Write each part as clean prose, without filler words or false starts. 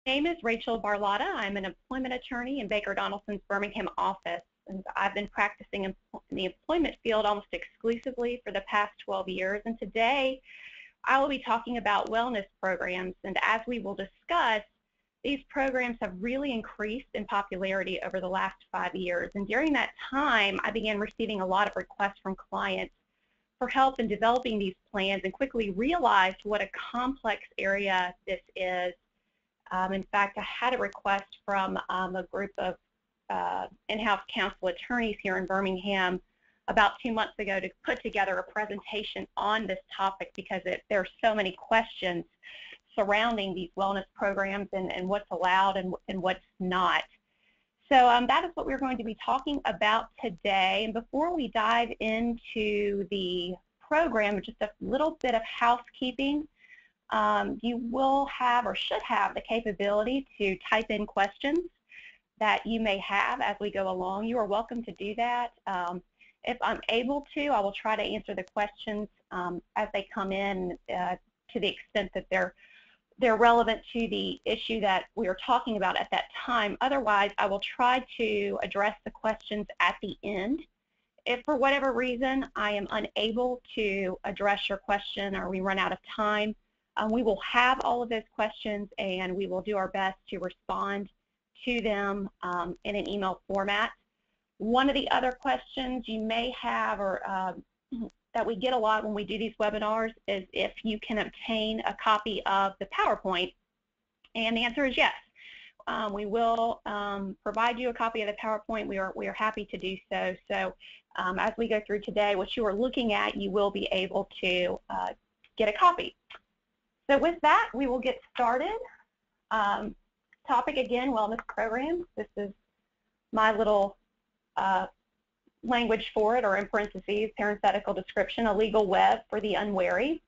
My name is Rachel Barlotta. I'm an employment attorney in Baker Donelson's Birmingham office, and I've been practicing in the employment field almost exclusively for the past 12 years. And today, I will be talking about wellness programs. And as we will discuss, these programs have really increased in popularity over the last 5 years. And during that time, I began receiving a lot of requests from clients for help in developing these plans and quickly realized what a complex area this is. In fact, I had a request from a group of in-house counsel attorneys here in Birmingham about 2 months ago to put together a presentation on this topic because there are so many questions surrounding these wellness programs and what's allowed and what's not. So that is what we're going to be talking about today. And before we dive into the program, just a little bit of housekeeping. You will have or should have the capability to type in questions that you may have as we go along. You are welcome to do that. If I'm able to, I will try to answer the questions as they come in to the extent that they're relevant to the issue that we are talking about at that time. Otherwise, I will try to address the questions at the end. If for whatever reason I am unable to address your question or we run out of time, we will have all of those questions and we will do our best to respond to them in an email format. One of the other questions you may have or that we get a lot when we do these webinars is if you can obtain a copy of the PowerPoint, and the answer is yes. We will provide you a copy of the PowerPoint. We are happy to do so. So as we go through today, what you are looking at, you will be able to get a copy. So with that, we will get started. Topic again, wellness programs. This is my little language for it, or in parentheses, parenthetical description, a legal web for the unwary.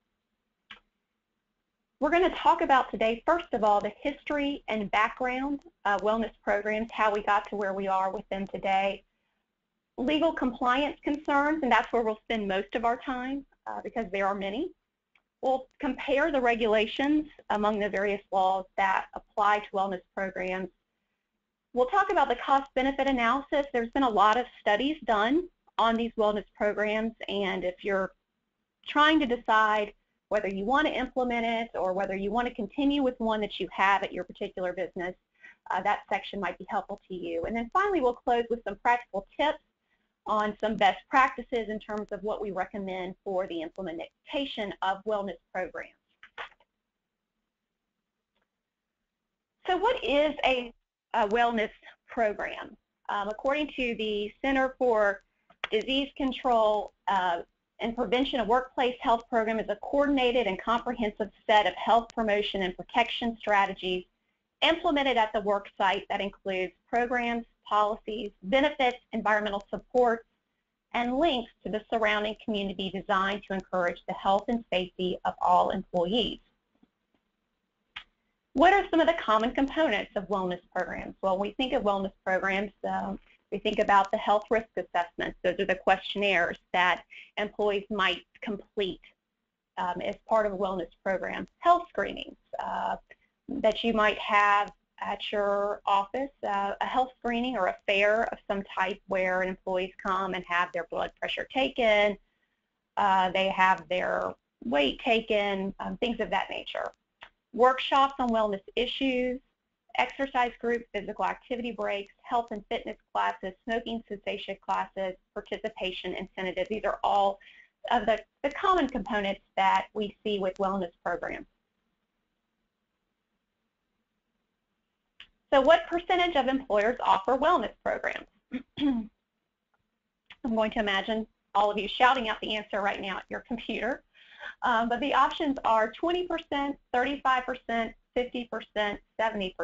We're going to talk about today, first of all, the history and background of wellness programs, how we got to where we are with them today, legal compliance concerns, and that's where we'll spend most of our time because there are many. We'll compare the regulations among the various laws that apply to wellness programs. We'll talk about the cost-benefit analysis. There's been a lot of studies done on these wellness programs, and if you're trying to decide whether you want to implement it or whether you want to continue with one that you have at your particular business, that section might be helpful to you. And then finally, we'll close with some practical tips on some best practices in terms of what we recommend for the implementation of wellness programs. So what is a wellness program? According to the Center for Disease Control and Prevention, a workplace health program is a coordinated and comprehensive set of health promotion and protection strategies implemented at the work site that includes programs, policies, benefits, environmental supports, and links to the surrounding community designed to encourage the health and safety of all employees. What are some of the common components of wellness programs? Well, when we think of wellness programs, we think about the health risk assessments. Those are the questionnaires that employees might complete as part of a wellness program. Health screenings that you might have at your office, a health screening or a fair of some type where employees come and have their blood pressure taken, they have their weight taken, things of that nature. Workshops on wellness issues, exercise groups, physical activity breaks, health and fitness classes, smoking cessation classes, participation incentives. These are all of the common components that we see with wellness programs. So what percentage of employers offer wellness programs? I'm going to imagine all of you shouting out the answer right now at your computer. But the options are 20%, 35%, 50%, 70%.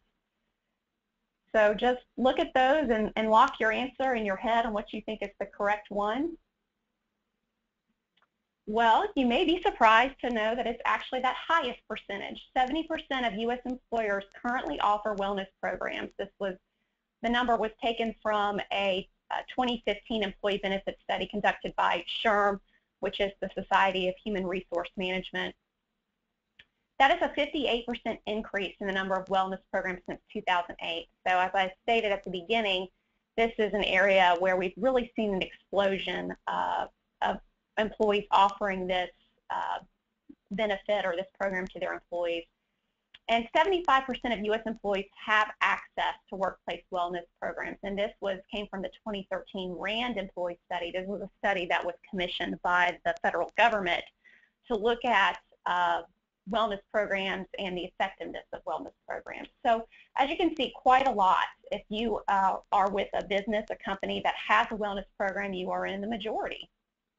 So just look at those and lock your answer in your head on what you think is the correct one. Well, you may be surprised to know that it's actually that highest percentage. 70% of U.S. employers currently offer wellness programs. The number was taken from a 2015 employee benefit study conducted by SHRM, which is the Society of Human Resource Management. That is a 58% increase in the number of wellness programs since 2008. So as I stated at the beginning, this is an area where we've really seen an explosion of employees offering this benefit or this program to their employees. And 75% of U.S. employees have access to workplace wellness programs. And this came from the 2013 RAND employee study. This was a study that was commissioned by the federal government to look at wellness programs and the effectiveness of wellness programs. So as you can see, quite a lot. If you are with a business, a company that has a wellness program, you are in the majority.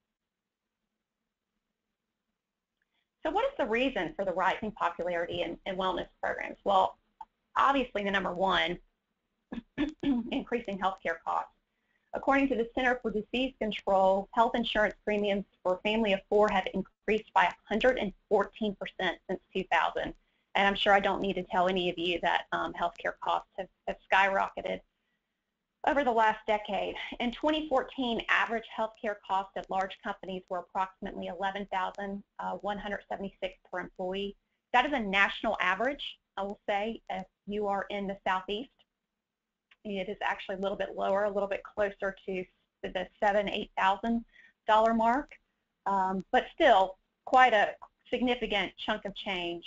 So what is the reason for the rising popularity in wellness programs? Well, obviously the number one, increasing healthcare costs. According to the Center for Disease Control, health insurance premiums for a family of 4 have increased by 114% since 2000. And I'm sure I don't need to tell any of you that healthcare costs have skyrocketed over the last decade. In 2014, average healthcare costs at large companies were approximately $11,176 per employee. That is a national average, I will say, if you are in the Southeast. It is actually a little bit lower, a little bit closer to the $7,000–8,000 mark, but still quite a significant chunk of change.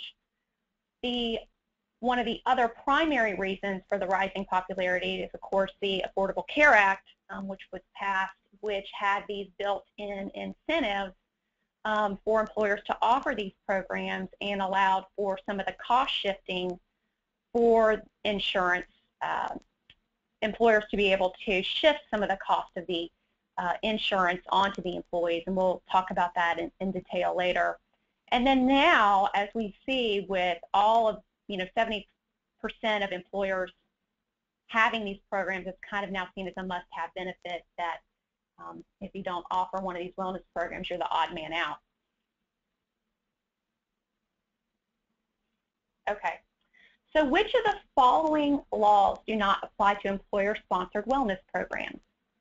One of the other primary reasons for the rising popularity is, of course, the Affordable Care Act, which was passed, which had these built-in incentives for employers to offer these programs and allowed for some of the cost shifting for insurance employers to be able to shift some of the cost of the insurance onto the employees, and we'll talk about that in detail later. And then now, as we see with all of 70% of employers having these programs, it's kind of now seen as a must-have benefit that if you don't offer one of these wellness programs, you're the odd man out. Okay, so which of the following laws do not apply to employer-sponsored wellness programs?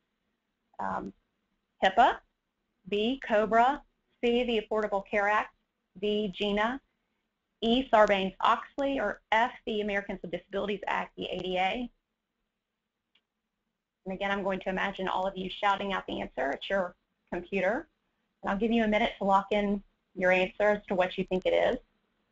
HIPAA, B, COBRA, C, the Affordable Care Act, D, GINA, E, Sarbanes-Oxley, or F, the Americans with Disabilities Act, the ADA. And again, I'm going to imagine all of you shouting out the answer at your computer. And I'll give you a minute to lock in your answer as to what you think it is.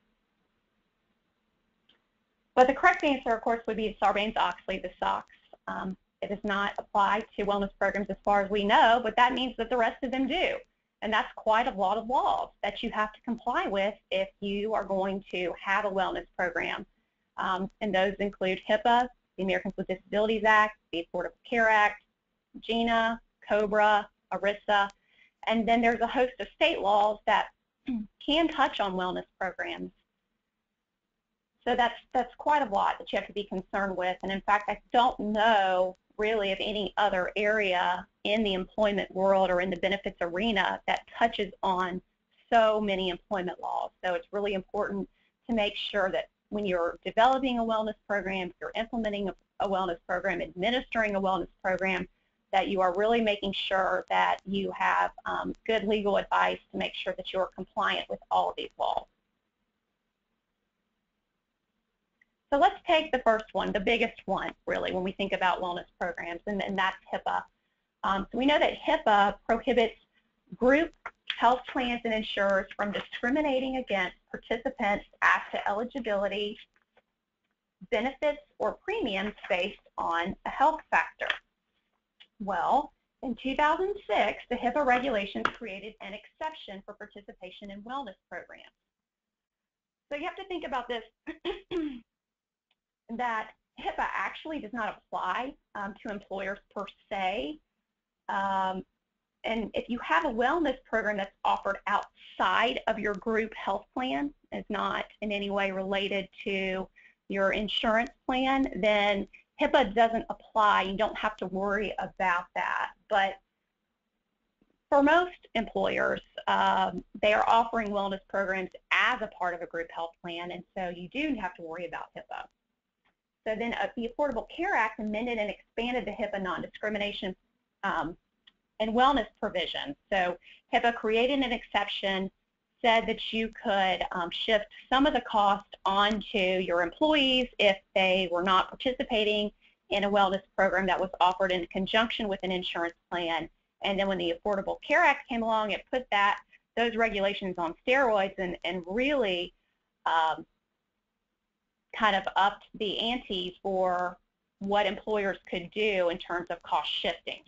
But the correct answer, of course, would be Sarbanes-Oxley, the SOX. It does not apply to wellness programs as far as we know, but that means that the rest of them do. And that's quite a lot of laws that you have to comply with if you are going to have a wellness program. And those include HIPAA, the Americans with Disabilities Act, the Affordable Care Act, GINA, COBRA, ERISA, and then there's a host of state laws that can touch on wellness programs. So that's quite a lot that you have to be concerned with. And in fact, I don't know really of any other area in the employment world or in the benefits arena that touches on so many employment laws. So it's really important to make sure that when you're developing a wellness program, you're implementing a wellness program, administering a wellness program, that you are really making sure that you have good legal advice to make sure that you're compliant with all of these laws. So let's take the first one, the biggest one, really, when we think about wellness programs, and that's HIPAA. So we know that HIPAA prohibits group health plans and insurers from discriminating against participants as to eligibility, benefits, or premiums based on a health factor. Well, in 2006, the HIPAA regulations created an exception for participation in wellness programs. So you have to think about this, that HIPAA actually does not apply to employers per se. And if you have a wellness program that's offered outside of your group health plan, is not in any way related to your insurance plan, then HIPAA doesn't apply. You don't have to worry about that. But for most employers, they are offering wellness programs as a part of a group health plan, and so you do have to worry about HIPAA. So then the Affordable Care Act amended and expanded the HIPAA non-discrimination and wellness provisions. So HIPAA created an exception said that you could shift some of the cost onto your employees if they were not participating in a wellness program that was offered in conjunction with an insurance plan. And then when the Affordable Care Act came along, it put those regulations on steroids and really kind of upped the ante for what employers could do in terms of cost shifting.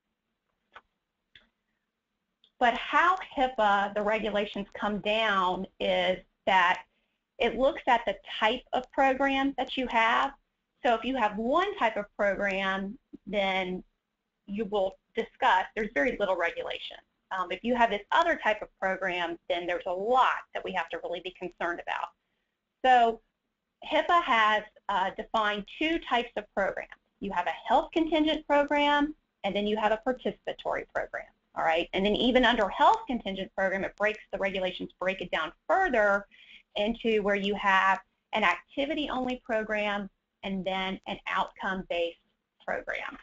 But how HIPAA, the regulations come down is that it looks at the type of program that you have. So if you have one type of program, then you will discuss, there's very little regulation. If you have this other type of program, then there's a lot that we have to really be concerned about. So HIPAA has defined two types of programs. You have a health contingent program, and then you have a participatory program. All right, and then even under health contingent program, the regulations break it down further into where you have an activity-only program and then an outcome-based program.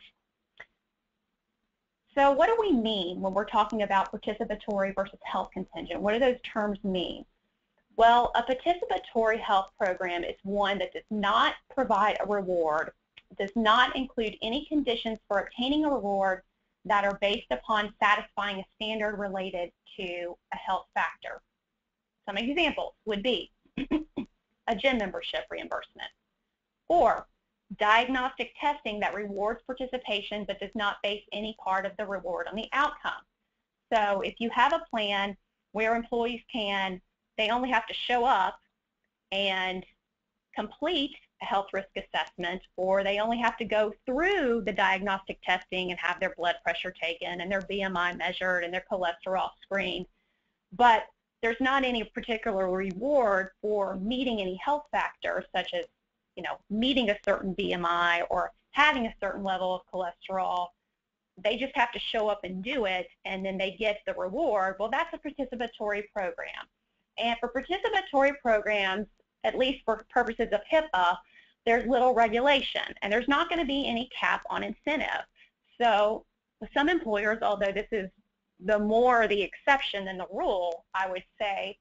So what do we mean when we're talking about participatory versus health contingent? What do those terms mean? Well, a participatory health program is one that does not provide a reward, does not include any conditions for obtaining a reward that are based upon satisfying a standard related to a health factor. Some examples would be a gym membership reimbursement, or diagnostic testing that rewards participation but does not base any part of the reward on the outcome. So if you have a plan where employees they only have to show up and complete a health risk assessment, or they only have to go through the diagnostic testing and have their blood pressure taken and their BMI measured and their cholesterol screened, but there's not any particular reward for meeting any health factors such as, meeting a certain BMI or having a certain level of cholesterol. They just have to show up and do it, and then they get the reward. Well, that's a participatory program. And for participatory programs, at least for purposes of HIPAA, there's little regulation, and there's not going to be any cap on incentive. So some employers, although this is the exception than the rule, I would say,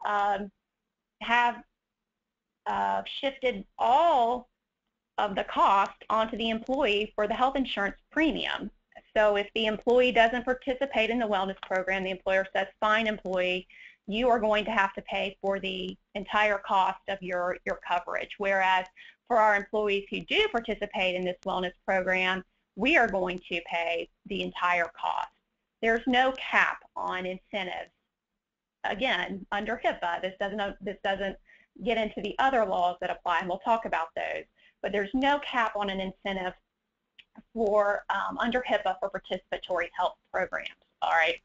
have shifted all of the cost onto the employee for the health insurance premium. So if the employee doesn't participate in the wellness program, the employer says, fine, employee, you are going to have to pay for the entire cost of your coverage. Whereas for our employees who do participate in this wellness program, we are going to pay the entire cost. There's no cap on incentives. Again, under HIPAA, this doesn't get into the other laws that apply, and we'll talk about those. But there's no cap on an incentive for under HIPAA for participatory health programs. All right.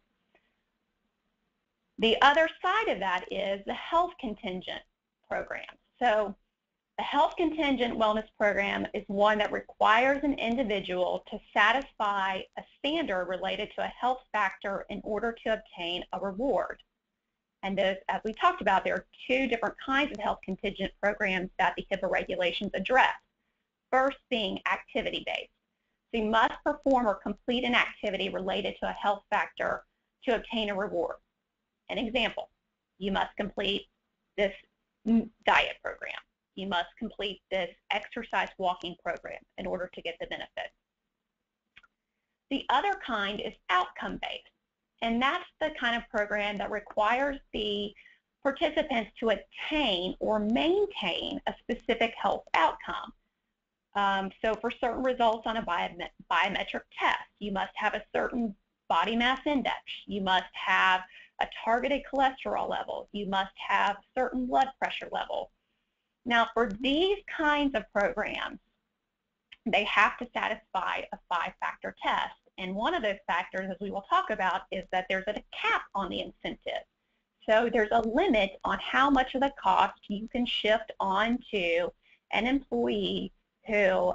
The other side of that is the health contingent program. So the health contingent wellness program is one that requires an individual to satisfy a standard related to a health factor in order to obtain a reward. And those, as we talked about, there are two different kinds of health contingent programs that the HIPAA regulations address. First being activity-based. So you must perform or complete an activity related to a health factor to obtain a reward. An example, you must complete this diet program. You must complete this exercise walking program in order to get the benefit. The other kind is outcome-based, and that's the kind of program that requires the participants to attain or maintain a specific health outcome. So for certain results on a biometric test, you must have a certain body mass index. You must have a targeted cholesterol level. You must have certain blood pressure level. Now, for these kinds of programs, they have to satisfy a 5-factor test. And one of those factors, as we will talk about, is that there's a cap on the incentive. So there's a limit on how much of the cost you can shift onto an employee who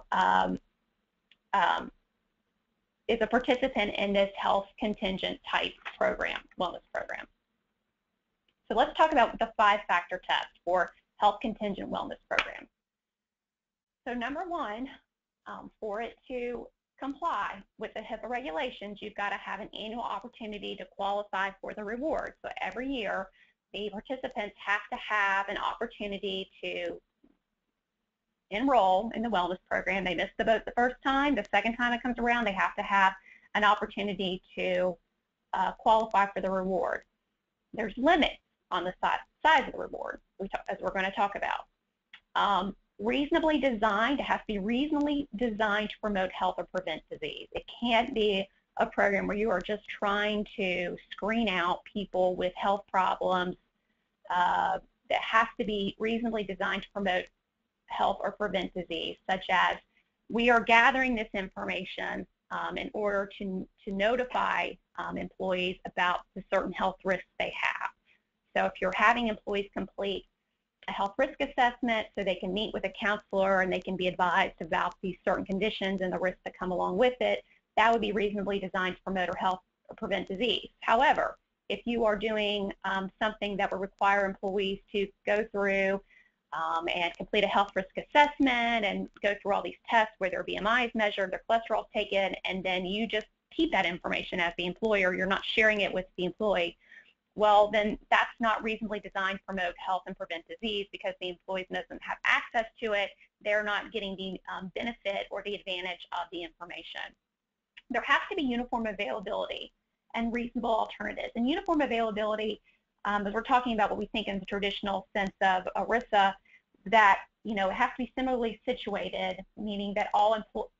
is a participant in this health contingent type program, wellness program. So let's talk about the 5-factor test for health contingent wellness program. So number one, for it to comply with the HIPAA regulations, you've got to have an annual opportunity to qualify for the reward. So every year, the participants have to have an opportunity to enroll in the wellness program. They missed the boat the first time. The second time it comes around, they have to have an opportunity to qualify for the reward. There's limits on the size of the reward, as we're going to talk about. Reasonably designed, it has to be reasonably designed to promote health or prevent disease. It can't be a program where you are just trying to screen out people with health problems. That has to be reasonably designed to promote health or prevent disease, such as we are gathering this information in order to notify employees about the certain health risks they have. So if you're having employees complete a health risk assessment so they can meet with a counselor and they can be advised about these certain conditions and the risks that come along with it, that would be reasonably designed to promote or health or prevent disease. However, if you are doing something that would require employees to go through and complete a health risk assessment and go through all these tests where their BMI is measured, their cholesterol is taken, and then you just keep that information as the employer, you're not sharing it with the employee, well, then that's not reasonably designed to promote health and prevent disease because the employee doesn't have access to it. They're not getting the benefit or the advantage of the information. There has to be uniform availability and reasonable alternatives. And uniform availability, as we're talking about what we think in the traditional sense of ERISA, that it has to be similarly situated, meaning that all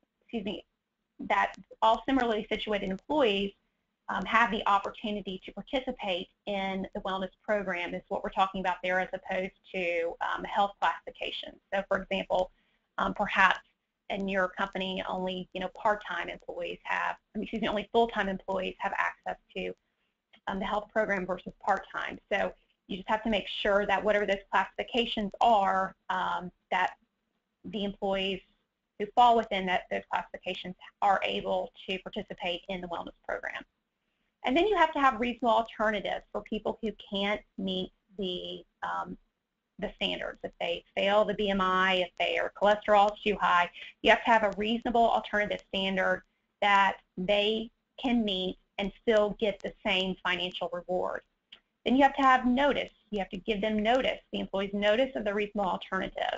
similarly situated employees have the opportunity to participate in the wellness program is what we're talking about there, as opposed to health classification. So, for example, perhaps in your company only part-time employees have, only full-time employees have access to the health program versus part-time. So you just have to make sure that whatever those classifications are, that the employees who fall within those classifications are able to participate in the wellness program. And then you have to have reasonable alternatives for people who can't meet the standards. If they fail the BMI, if their cholesterol is too high, you have to have a reasonable alternative standard that they can meet and still get the same financial reward. Then you have to have notice. You have to give them notice, the employees notice of the reasonable alternative.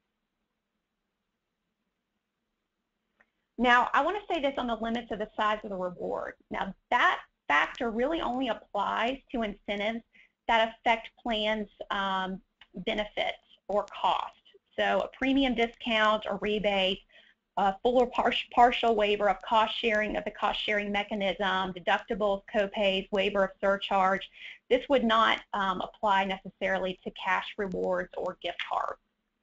Now, I want to say this on the limits of the size of the reward. Now, that factor really only applies to incentives that affect plans' benefits or cost. So a premium discount or rebate, a full or partial waiver of cost sharing of the cost sharing mechanism, deductibles, copays, waiver of surcharge. This would not apply necessarily to cash rewards or gift cards.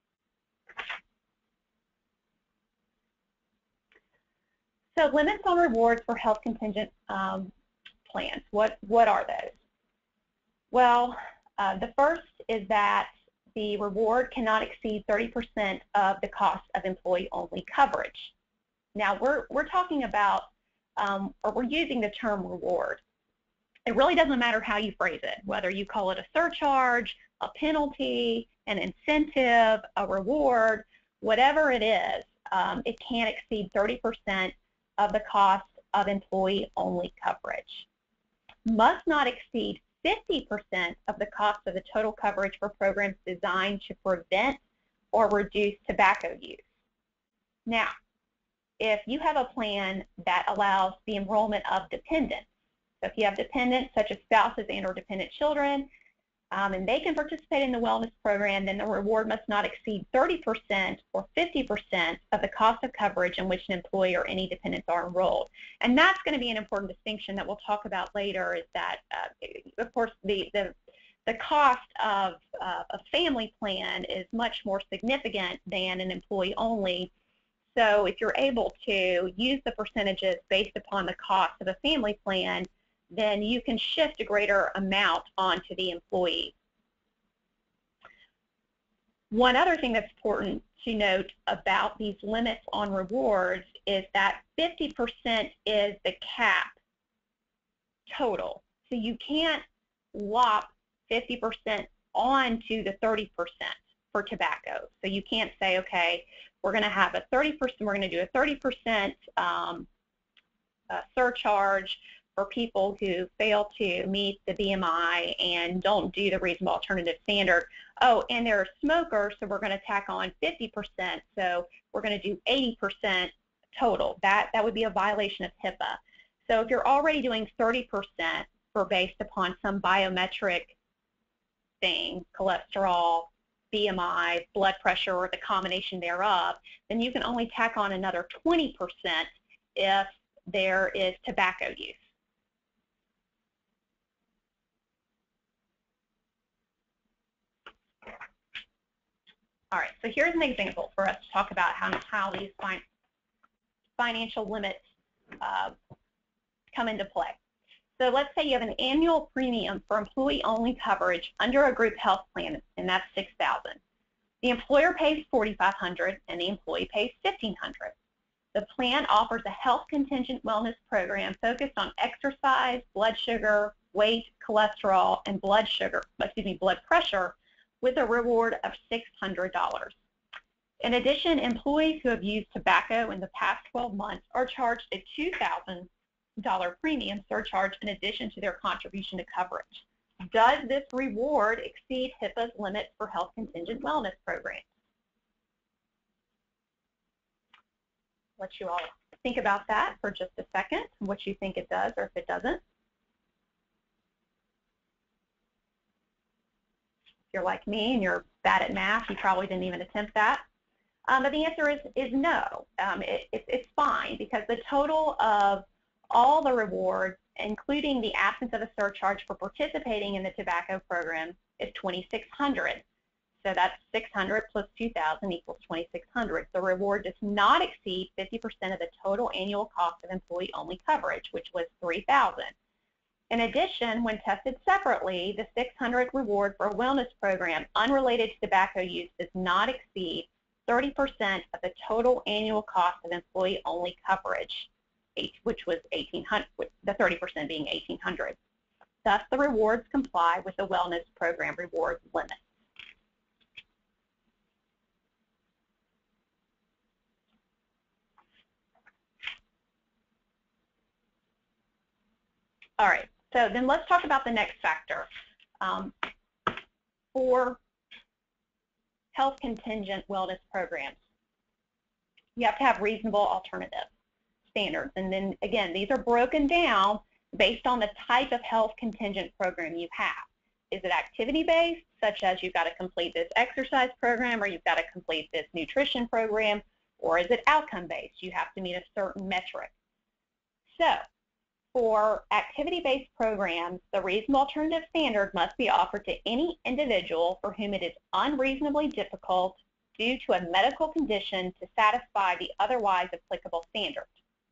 So limits on rewards for health contingent plans. What are those? Well, the first is that the reward cannot exceed 30% of the cost of employee-only coverage. Now, we're talking about, or we're using the term reward. It really doesn't matter how you phrase it, whether you call it a surcharge, a penalty, an incentive, a reward, whatever it is, it can't exceed 30% of the cost of employee-only coverage. Must not exceed 50% of the cost of the total coverage for programs designed to prevent or reduce tobacco use. Now, if you have a plan that allows the enrollment of dependents, so if you have dependents such as spouses and or dependent children, and they can participate in the wellness program, then the reward must not exceed 30% or 50% of the cost of coverage in which an employee or any dependents are enrolled. And that's going to be an important distinction that we'll talk about later, is that, of course, the cost of a family plan is much more significant than an employee-only. So if you're able to use the percentages based upon the cost of a family plan, then you can shift a greater amount onto the employee. One other thing that's important to note about these limits on rewards is that 50% is the cap total. So you can't lop 50% onto the 30% for tobacco. So you can't say, okay, we're going to have a 30%, we're going to do a 30% surcharge for people who fail to meet the BMI and don't do the reasonable alternative standard. Oh, and they're smokers, so we're going to tack on 50%, so we're going to do 80% total. That would be a violation of HIPAA. So if you're already doing 30% based upon some biometric thing, cholesterol, BMI, blood pressure, or the combination thereof, then you can only tack on another 20% if there is tobacco use. All right, so here's an example for us to talk about how these financial limits come into play. So let's say you have an annual premium for employee-only coverage under a group health plan, and that's $6,000. The employer pays $4,500, and the employee pays $1,500. The plan offers a health contingent wellness program focused on exercise, blood sugar, weight, cholesterol, and blood pressure, with a reward of $600. In addition, employees who have used tobacco in the past 12 months are charged a $2,000 premium surcharge in addition to their contribution to coverage. Does this reward exceed HIPAA's limits for health contingent wellness programs? Let you all think about that for just a second, what you think it does or if it doesn't. If you're like me and you're bad at math, you probably didn't even attempt that. But the answer is no. It's fine, because the total of all the rewards, including the absence of a surcharge for participating in the tobacco program, is $2,600. So that's 600 plus 2,000 equals 2,600. The reward does not exceed 50% of the total annual cost of employee-only coverage, which was $3,000. In addition, when tested separately, the $600 reward for a wellness program unrelated to tobacco use does not exceed 30% of the total annual cost of employee-only coverage, which was $1,800, the 30% being $1,800. Thus, the rewards comply with the wellness program reward limit. All right, so then let's talk about the next factor. For health contingent wellness programs, you have to have reasonable alternative standards. And then again, these are broken down based on the type of health contingent program you have. Is it activity-based, such as you've got to complete this exercise program or you've got to complete this nutrition program, or is it outcome-based? You have to meet a certain metric. So for activity-based programs, the reasonable alternative standard must be offered to any individual for whom it is unreasonably difficult due to a medical condition to satisfy the otherwise applicable standard.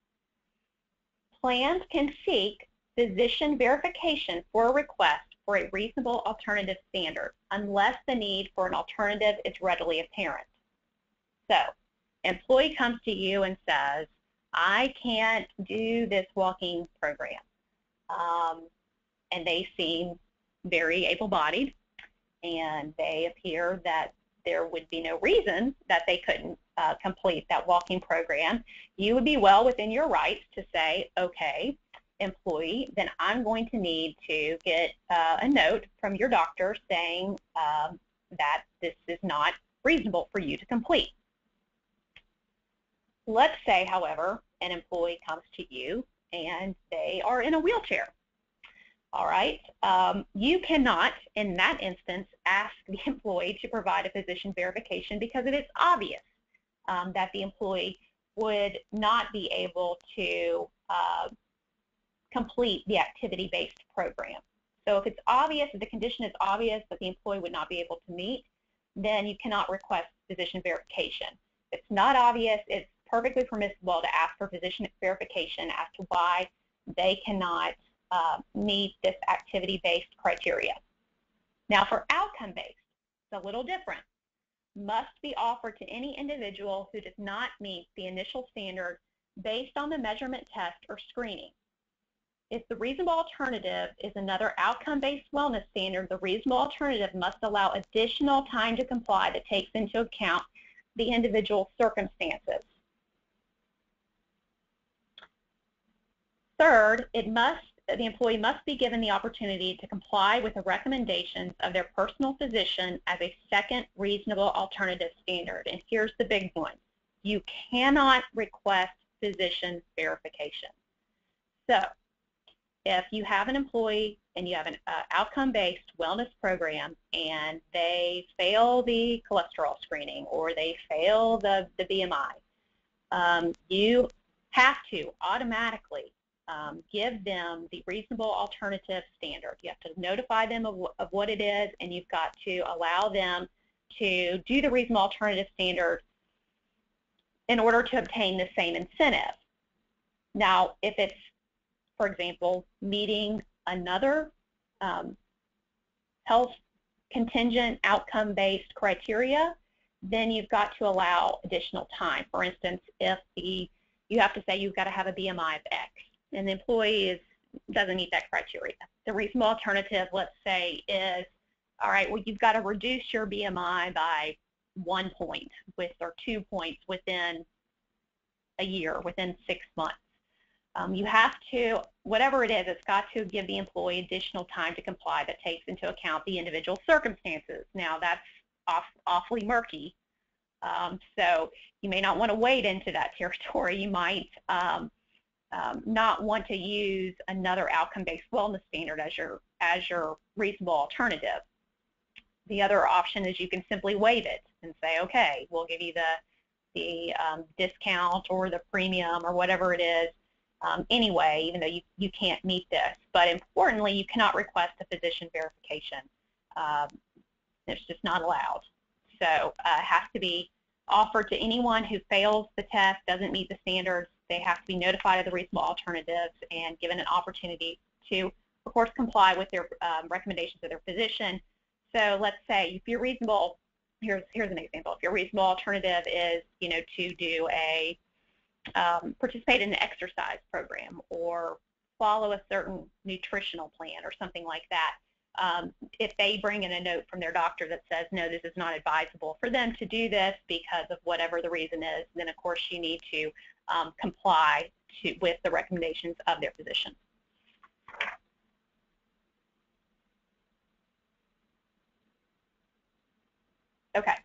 Plans can seek physician verification for a request for a reasonable alternative standard unless the need for an alternative is readily apparent. So, employee comes to you and says, I can't do this walking program. And they seem very able-bodied, and they appear that there would be no reason that they couldn't complete that walking program. You would be well within your rights to say, okay, employee, then I'm going to need to get a note from your doctor saying that this is not reasonable for you to complete. Let's say, however, an employee comes to you and they are in a wheelchair. All right, you cannot, in that instance, ask the employee to provide a physician verification because it is obvious that the employee would not be able to complete the activity-based program. So if it's obvious, if the condition is obvious that the employee would not be able to meet, then you cannot request physician verification. If it's not obvious, it's perfectly permissible to ask for physician verification as to why they cannot meet this activity-based criteria. Now for outcome-based, it's a little different. Must be offered to any individual who does not meet the initial standard based on the measurement test or screening. If the reasonable alternative is another outcome-based wellness standard, the reasonable alternative must allow additional time to comply that takes into account the individual circumstances. Third, it must the employee must be given the opportunity to comply with the recommendations of their personal physician as a second reasonable alternative standard. And here's the big one. You cannot request physician verification. So if you have an employee and you have an outcome-based wellness program and they fail the cholesterol screening or they fail the BMI, you have to automatically give them the reasonable alternative standard. You have to notify them of what it is, and you've got to allow them to do the reasonable alternative standard in order to obtain the same incentive. Now, if it's, for example, meeting another health contingent outcome-based criteria, then you've got to allow additional time. For instance, if you have to say you've got to have a BMI of X, and the employee doesn't meet that criteria. The reasonable alternative, let's say, is, all right, well, you've got to reduce your BMI by 1 point or 2 points within a year, within 6 months. You have to, whatever it is, it's got to give the employee additional time to comply that takes into account the individual circumstances. Now, that's awfully murky, so you may not want to wade into that territory. You might not want to use another outcome-based wellness standard as your reasonable alternative. The other option is you can simply waive it and say, okay, we'll give you the discount or the premium or whatever it is anyway, even though you can't meet this. But importantly, you cannot request a physician verification. It's just not allowed. So it has to be offered to anyone who fails the test, doesn't meet the standards. They have to be notified of the reasonable alternatives and given an opportunity to, of course, comply with their recommendations of their physician. So let's say if you're reasonable, here's an example. If your reasonable alternative is, to do a participate in an exercise program or follow a certain nutritional plan or something like that, if they bring in a note from their doctor that says, no, this is not advisable for them to do this because of whatever the reason is, then of course you need to comply with the recommendations of their physician. Okay.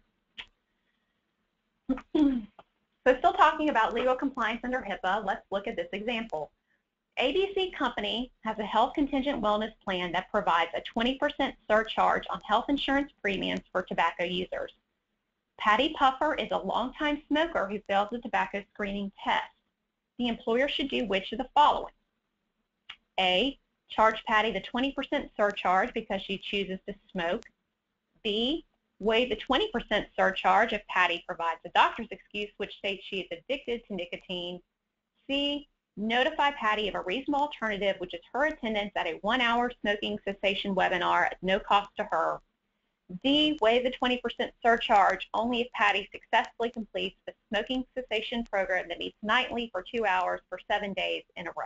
So still talking about legal compliance under HIPAA, let's look at this example. ABC Company has a health contingent wellness plan that provides a 20% surcharge on health insurance premiums for tobacco users. Patty Puffer is a longtime smoker who fails the tobacco screening test. The employer should do which of the following? A, charge Patty the 20% surcharge because she chooses to smoke. B, waive the 20% surcharge if Patty provides a doctor's excuse which states she is addicted to nicotine. C, notify Patty of a reasonable alternative, which is her attendance at a 1-hour smoking cessation webinar at no cost to her. D, waive the 20% surcharge only if Patty successfully completes the smoking cessation program that meets nightly for 2 hours for 7 days in a row.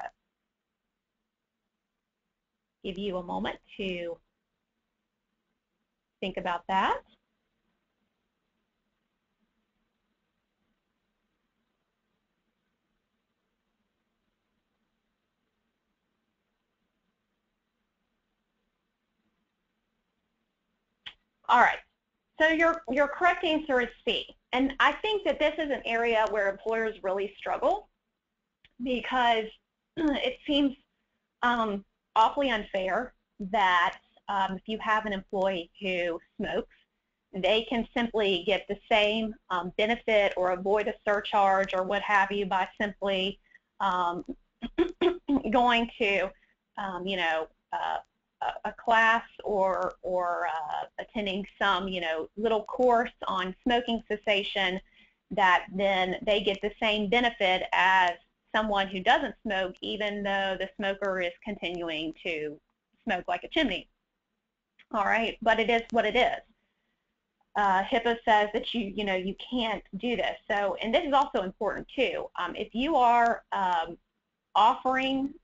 Give you a moment to think about that. All right, so your correct answer is C. And I think that this is an area where employers really struggle because it seems awfully unfair that if you have an employee who smokes, they can simply get the same benefit or avoid a surcharge or what have you by simply going to, a class or attending some, little course on smoking cessation that then they get the same benefit as someone who doesn't smoke, even though the smoker is continuing to smoke like a chimney. All right, but it is what it is. HIPAA says that you can't do this. So, and this is also important too. If you are offering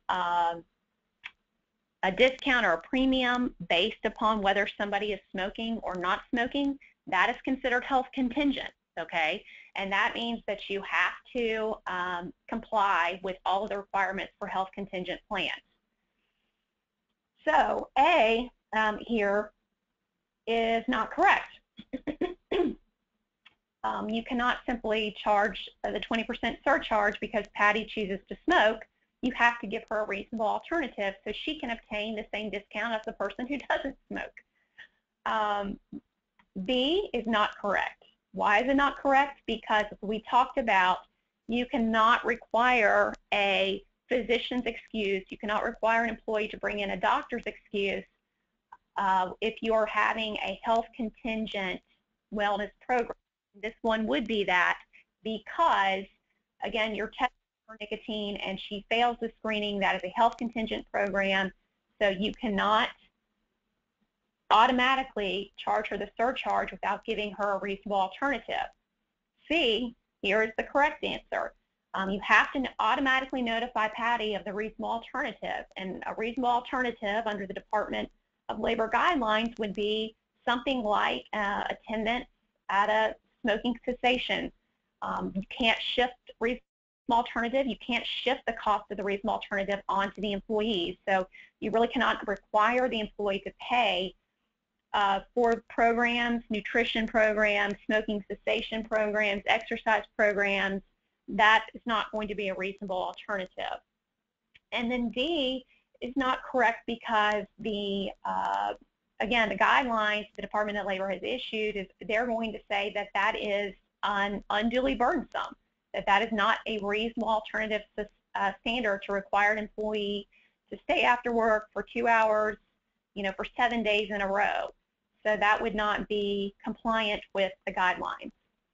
a discount or a premium based upon whether somebody is smoking or not smoking, that is considered health contingent, okay? And that means that you have to comply with all of the requirements for health contingent plans. So A here is not correct. You cannot simply charge the 20% surcharge because Patty chooses to smoke. You have to give her a reasonable alternative so she can obtain the same discount as the person who doesn't smoke. B is not correct. Why is it not correct? Because we talked about you cannot require a physician's excuse. You cannot require an employee to bring in a doctor's excuse if you're having a health contingent wellness program. This one would be that because, again, you're testing for nicotine and she fails the screening. That is a health contingent program, so you cannot automatically charge her the surcharge without giving her a reasonable alternative. C, here is the correct answer. You have to automatically notify Patty of the reasonable alternative, and a reasonable alternative under the Department of Labor guidelines would be something like attendance at a smoking cessation. You can't shift reasonable alternative. You can't shift the cost of the reasonable alternative onto the employees. So you really cannot require the employee to pay for programs, nutrition programs, smoking cessation programs, exercise programs. That is not going to be a reasonable alternative. And then D is not correct because the again, the guidelines the Department of Labor has issued is they're going to say that that is unduly burdensome, that is not a reasonable alternative standard to require an employee to stay after work for 2 hours, for 7 days in a row. So that would not be compliant with the guidelines.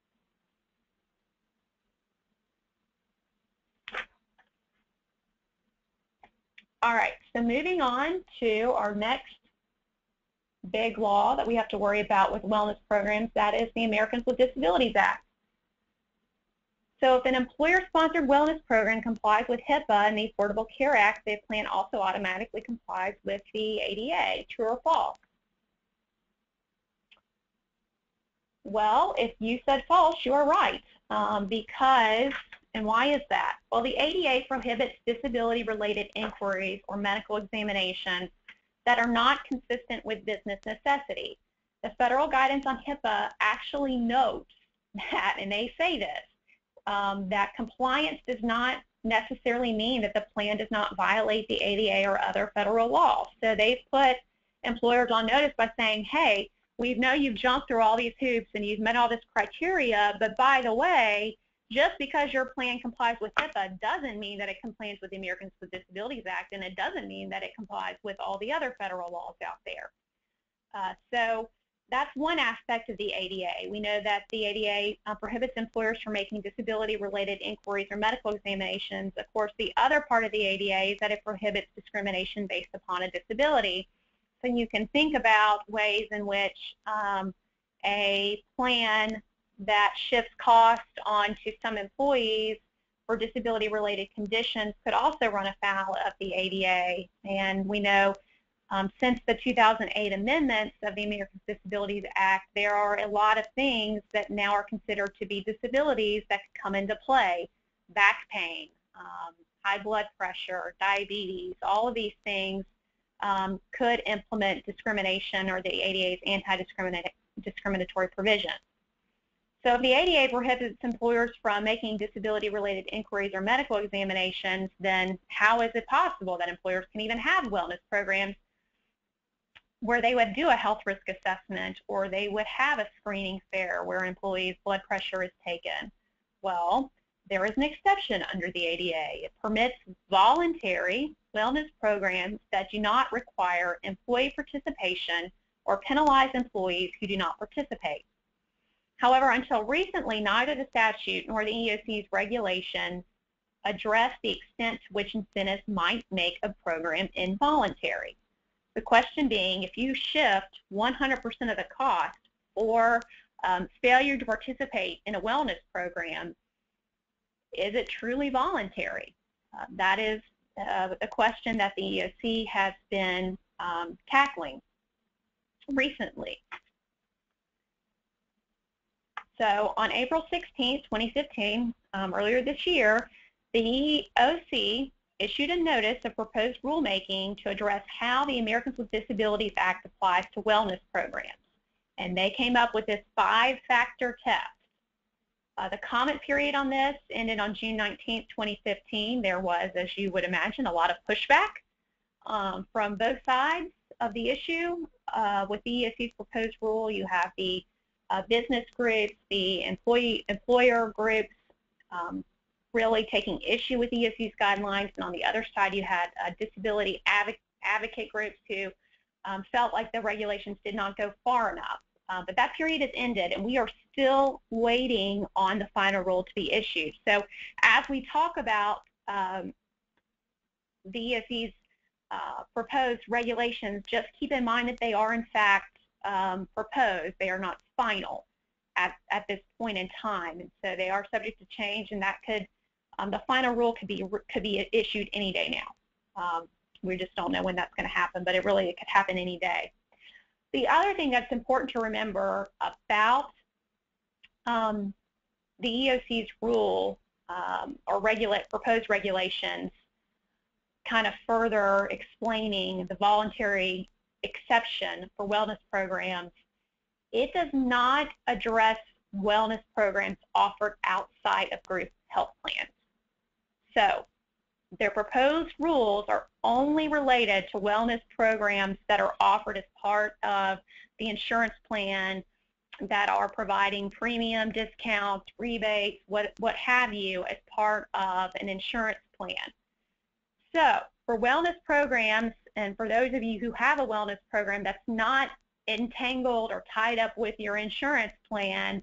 All right, so moving on to our next big law that we have to worry about with wellness programs, that is the Americans with Disabilities Act. So if an employer-sponsored wellness program complies with HIPAA and the Affordable Care Act, the plan also automatically complies with the ADA. True or false? Well, if you said false, you are right. Because, and why is that? Well, the ADA prohibits disability-related inquiries or medical examinations that are not consistent with business necessity. The federal guidance on HIPAA actually notes that, and they say this, that compliance does not necessarily mean that the plan does not violate the ADA or other federal laws. So they've put employers on notice by saying, hey, we know you've jumped through all these hoops and you've met all this criteria, but by the way, just because your plan complies with HIPAA doesn't mean that it complies with the Americans with Disabilities Act, and it doesn't mean that it complies with all the other federal laws out there. So that's one aspect of the ADA. We know that the ADA prohibits employers from making disability-related inquiries or medical examinations. Of course, the other part of the ADA is that it prohibits discrimination based upon a disability. So you can think about ways in which a plan that shifts cost onto some employees for disability-related conditions could also run afoul of the ADA. And we know since the 2008 amendments of the Americans with Disabilities Act, there are a lot of things that now are considered to be disabilities that could come into play. Back pain, high blood pressure, diabetes, all of these things could implement discrimination or the ADA's anti-discriminatory provision. So if the ADA prohibits employers from making disability-related inquiries or medical examinations, then how is it possible that employers can even have wellness programs where they would do a health risk assessment or they would have a screening fair where an employee's blood pressure is taken? Well, there is an exception under the ADA. It permits voluntary wellness programs that do not require employee participation or penalize employees who do not participate. However, until recently, neither the statute nor the EEOC's regulations address the extent to which incentives might make a program involuntary. The question being, if you shift 100% of the cost or failure to participate in a wellness program, is it truly voluntary? That is a question that the EEOC has been tackling recently. So on April 16, 2015, earlier this year, the EEOC issued a notice of proposed rulemaking to address how the Americans with Disabilities Act applies to wellness programs. And they came up with this 5-factor test. The comment period on this ended on June 19, 2015. There was, as you would imagine, a lot of pushback from both sides of the issue. With the EOC's proposed rule, you have the business groups, the employer groups really taking issue with EOC's guidelines, and on the other side you had disability advocate groups who felt like the regulations did not go far enough. But that period has ended, and we are still waiting on the final rule to be issued. So as we talk about the EOC's proposed regulations, just keep in mind that they are in fact proposed. They are not final at this point in time, and so they are subject to change, and that could the final rule could be issued any day now. We just don't know when that's going to happen, but it could happen any day. The other thing that's important to remember about the EOC's rule or proposed regulations, kind of further explaining the voluntary exception for wellness programs, it does not address wellness programs offered outside of group health plans. So their proposed rules are only related to wellness programs that are offered as part of the insurance plan, that are providing premium discounts, rebates, what have you, as part of an insurance plan. So for wellness programs, and for those of you who have a wellness program that's not entangled or tied up with your insurance plan,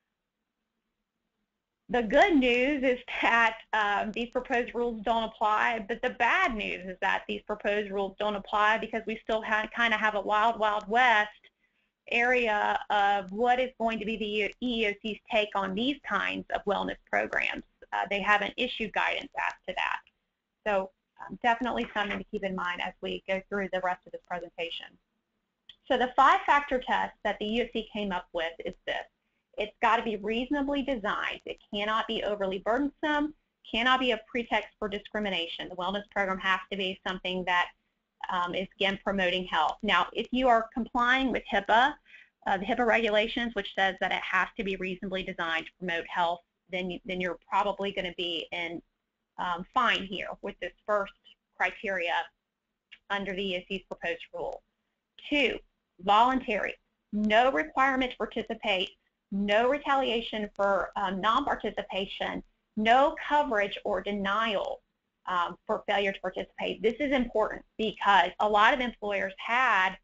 the good news is that these proposed rules don't apply, but the bad news is that these proposed rules don't apply because we still kind of have a wild, wild west area of what is going to be the EEOC's take on these kinds of wellness programs. They haven't issued guidance as to that. So definitely something to keep in mind as we go through the rest of this presentation. So the 5-factor test that the EEOC came up with is this. It's got to be reasonably designed. It cannot be overly burdensome, cannot be a pretext for discrimination. The wellness program has to be something that is, again, promoting health. Now, if you are complying with HIPAA, the HIPAA regulations, which says that it has to be reasonably designed to promote health, then you're probably going to be in fine here with this first criteria under the EOC's proposed rule. 2, voluntary. No requirement to participate, no retaliation for non-participation, no coverage or denial for failure to participate. This is important because a lot of employers had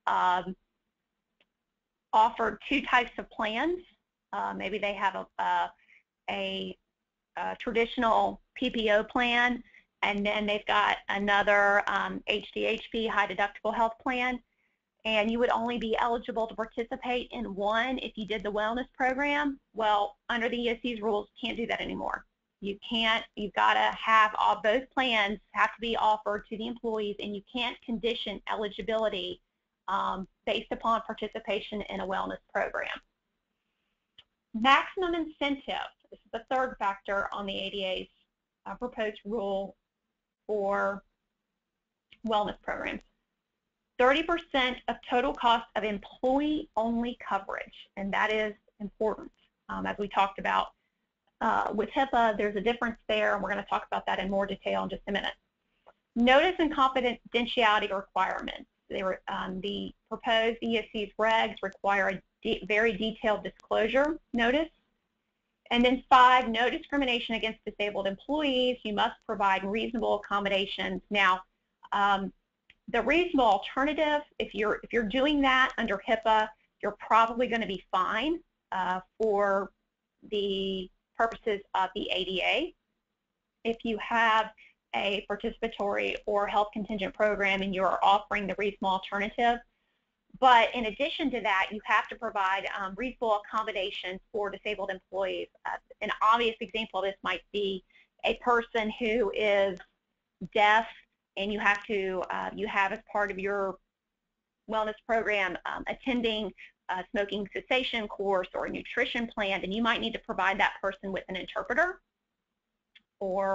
offered 2 types of plans. Maybe they have a traditional PPO plan, and then they've got another HDHP, high deductible health plan, and you would only be eligible to participate in one if you did the wellness program. Well, under the EOC's rules, you can't do that anymore. You can't. You've got to have both plans have to be offered to the employees, and you can't condition eligibility based upon participation in a wellness program. Maximum incentive. This is the 3rd factor on the ADA's proposed rule for wellness programs. 30% of total cost of employee-only coverage, and that is important. As we talked about with HIPAA, there's a difference there, and we're going to talk about that in more detail in just a minute. Notice and confidentiality requirements. The proposed EOC's regs require a very detailed disclosure notice. And then 5, no discrimination against disabled employees. You must provide reasonable accommodations. Now, the reasonable alternative, if you're doing that under HIPAA, you're probably going to be fine for the purposes of the ADA. If you have a participatory or health contingent program and you're offering the reasonable alternative, but in addition to that, you have to provide reasonable accommodations for disabled employees. An obvious example of this might be a person who is deaf, and you have as part of your wellness program attending a smoking cessation course or a nutrition plan, and you might need to provide that person with an interpreter, or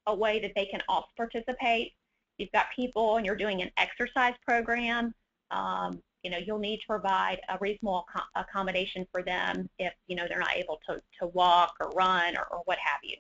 a way that they can also participate. You've got people and you're doing an exercise program, you'll need to provide a reasonable accommodation for them if, they're not able to walk or run or what have you.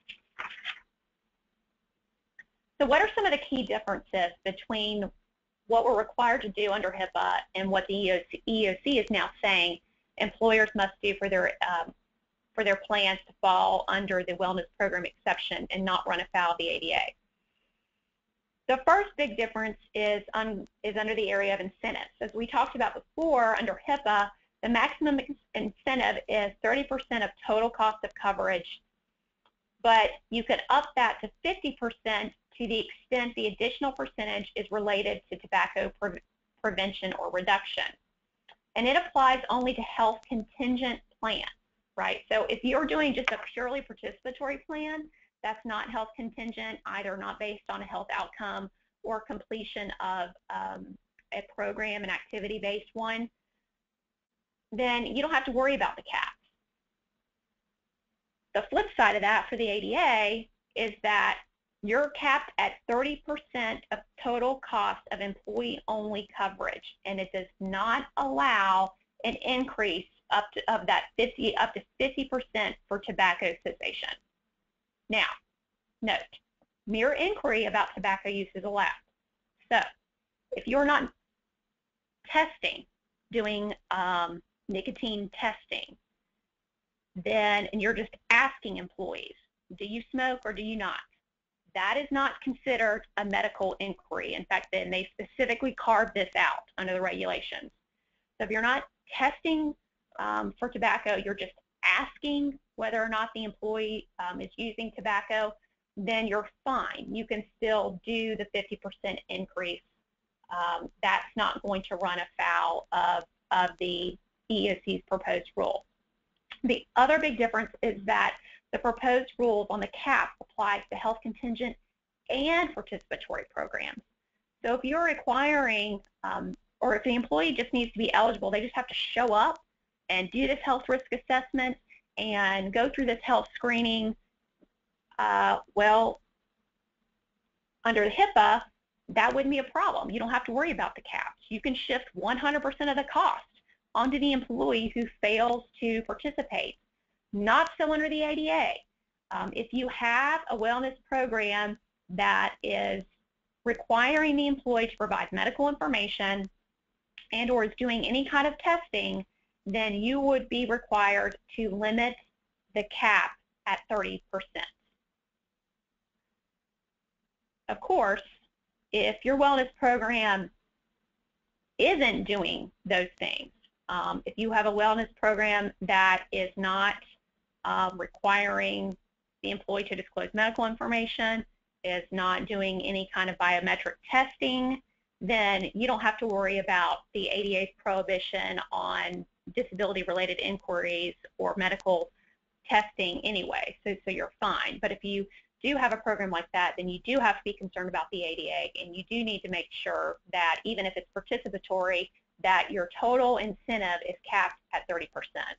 So what are some of the key differences between what we're required to do under HIPAA and what the EEOC is now saying employers must do for their plans to fall under the wellness program exception and not run afoul of the ADA? The first big difference is under the area of incentives. As we talked about before, under HIPAA, the maximum incentive is 30% of total cost of coverage, but you could up that to 50% to the extent the additional percentage is related to tobacco prevention or reduction. And it applies only to health contingent plans, right? So if you're doing just a purely participatory plan, that's not health contingent, either not based on a health outcome or completion of a program, an activity-based one, then you don't have to worry about the caps. The flip side of that for the ADA is that you're capped at 30% of total cost of employee-only coverage, and it does not allow an increase up to 50% for tobacco cessation. Now, note, mere inquiry about tobacco use is allowed. So, if you're not doing nicotine testing, and you're just asking employees, do you smoke or do you not? That is not considered a medical inquiry. In fact, then they specifically carved this out under the regulations. So if you're not testing for tobacco, you're just asking whether or not the employee is using tobacco, then you're fine. You can still do the 50% increase. That's not going to run afoul of the EEOC's proposed rule. The other big difference is that the proposed rules on the cap applies to health contingent and participatory programs. So if you're requiring, or if the employee just needs to be eligible, they just have to show up and do this health risk assessment and go through this health screening, well, under the HIPAA, that wouldn't be a problem. You don't have to worry about the caps. You can shift 100% of the cost onto the employee who fails to participate. Not so under the ADA. If you have a wellness program that is requiring the employee to provide medical information and or is doing any kind of testing, then you would be required to limit the cap at 30%. Of course, if your wellness program isn't doing those things, if you have a wellness program that is not requiring the employee to disclose medical information, is not doing any kind of biometric testing, then you don't have to worry about the ADA's prohibition on disability-related inquiries or medical testing anyway, so you're fine. But if you do have a program like that, then you do have to be concerned about the ADA, and you do need to make sure that even if it's participatory, that your total incentive is capped at 30%.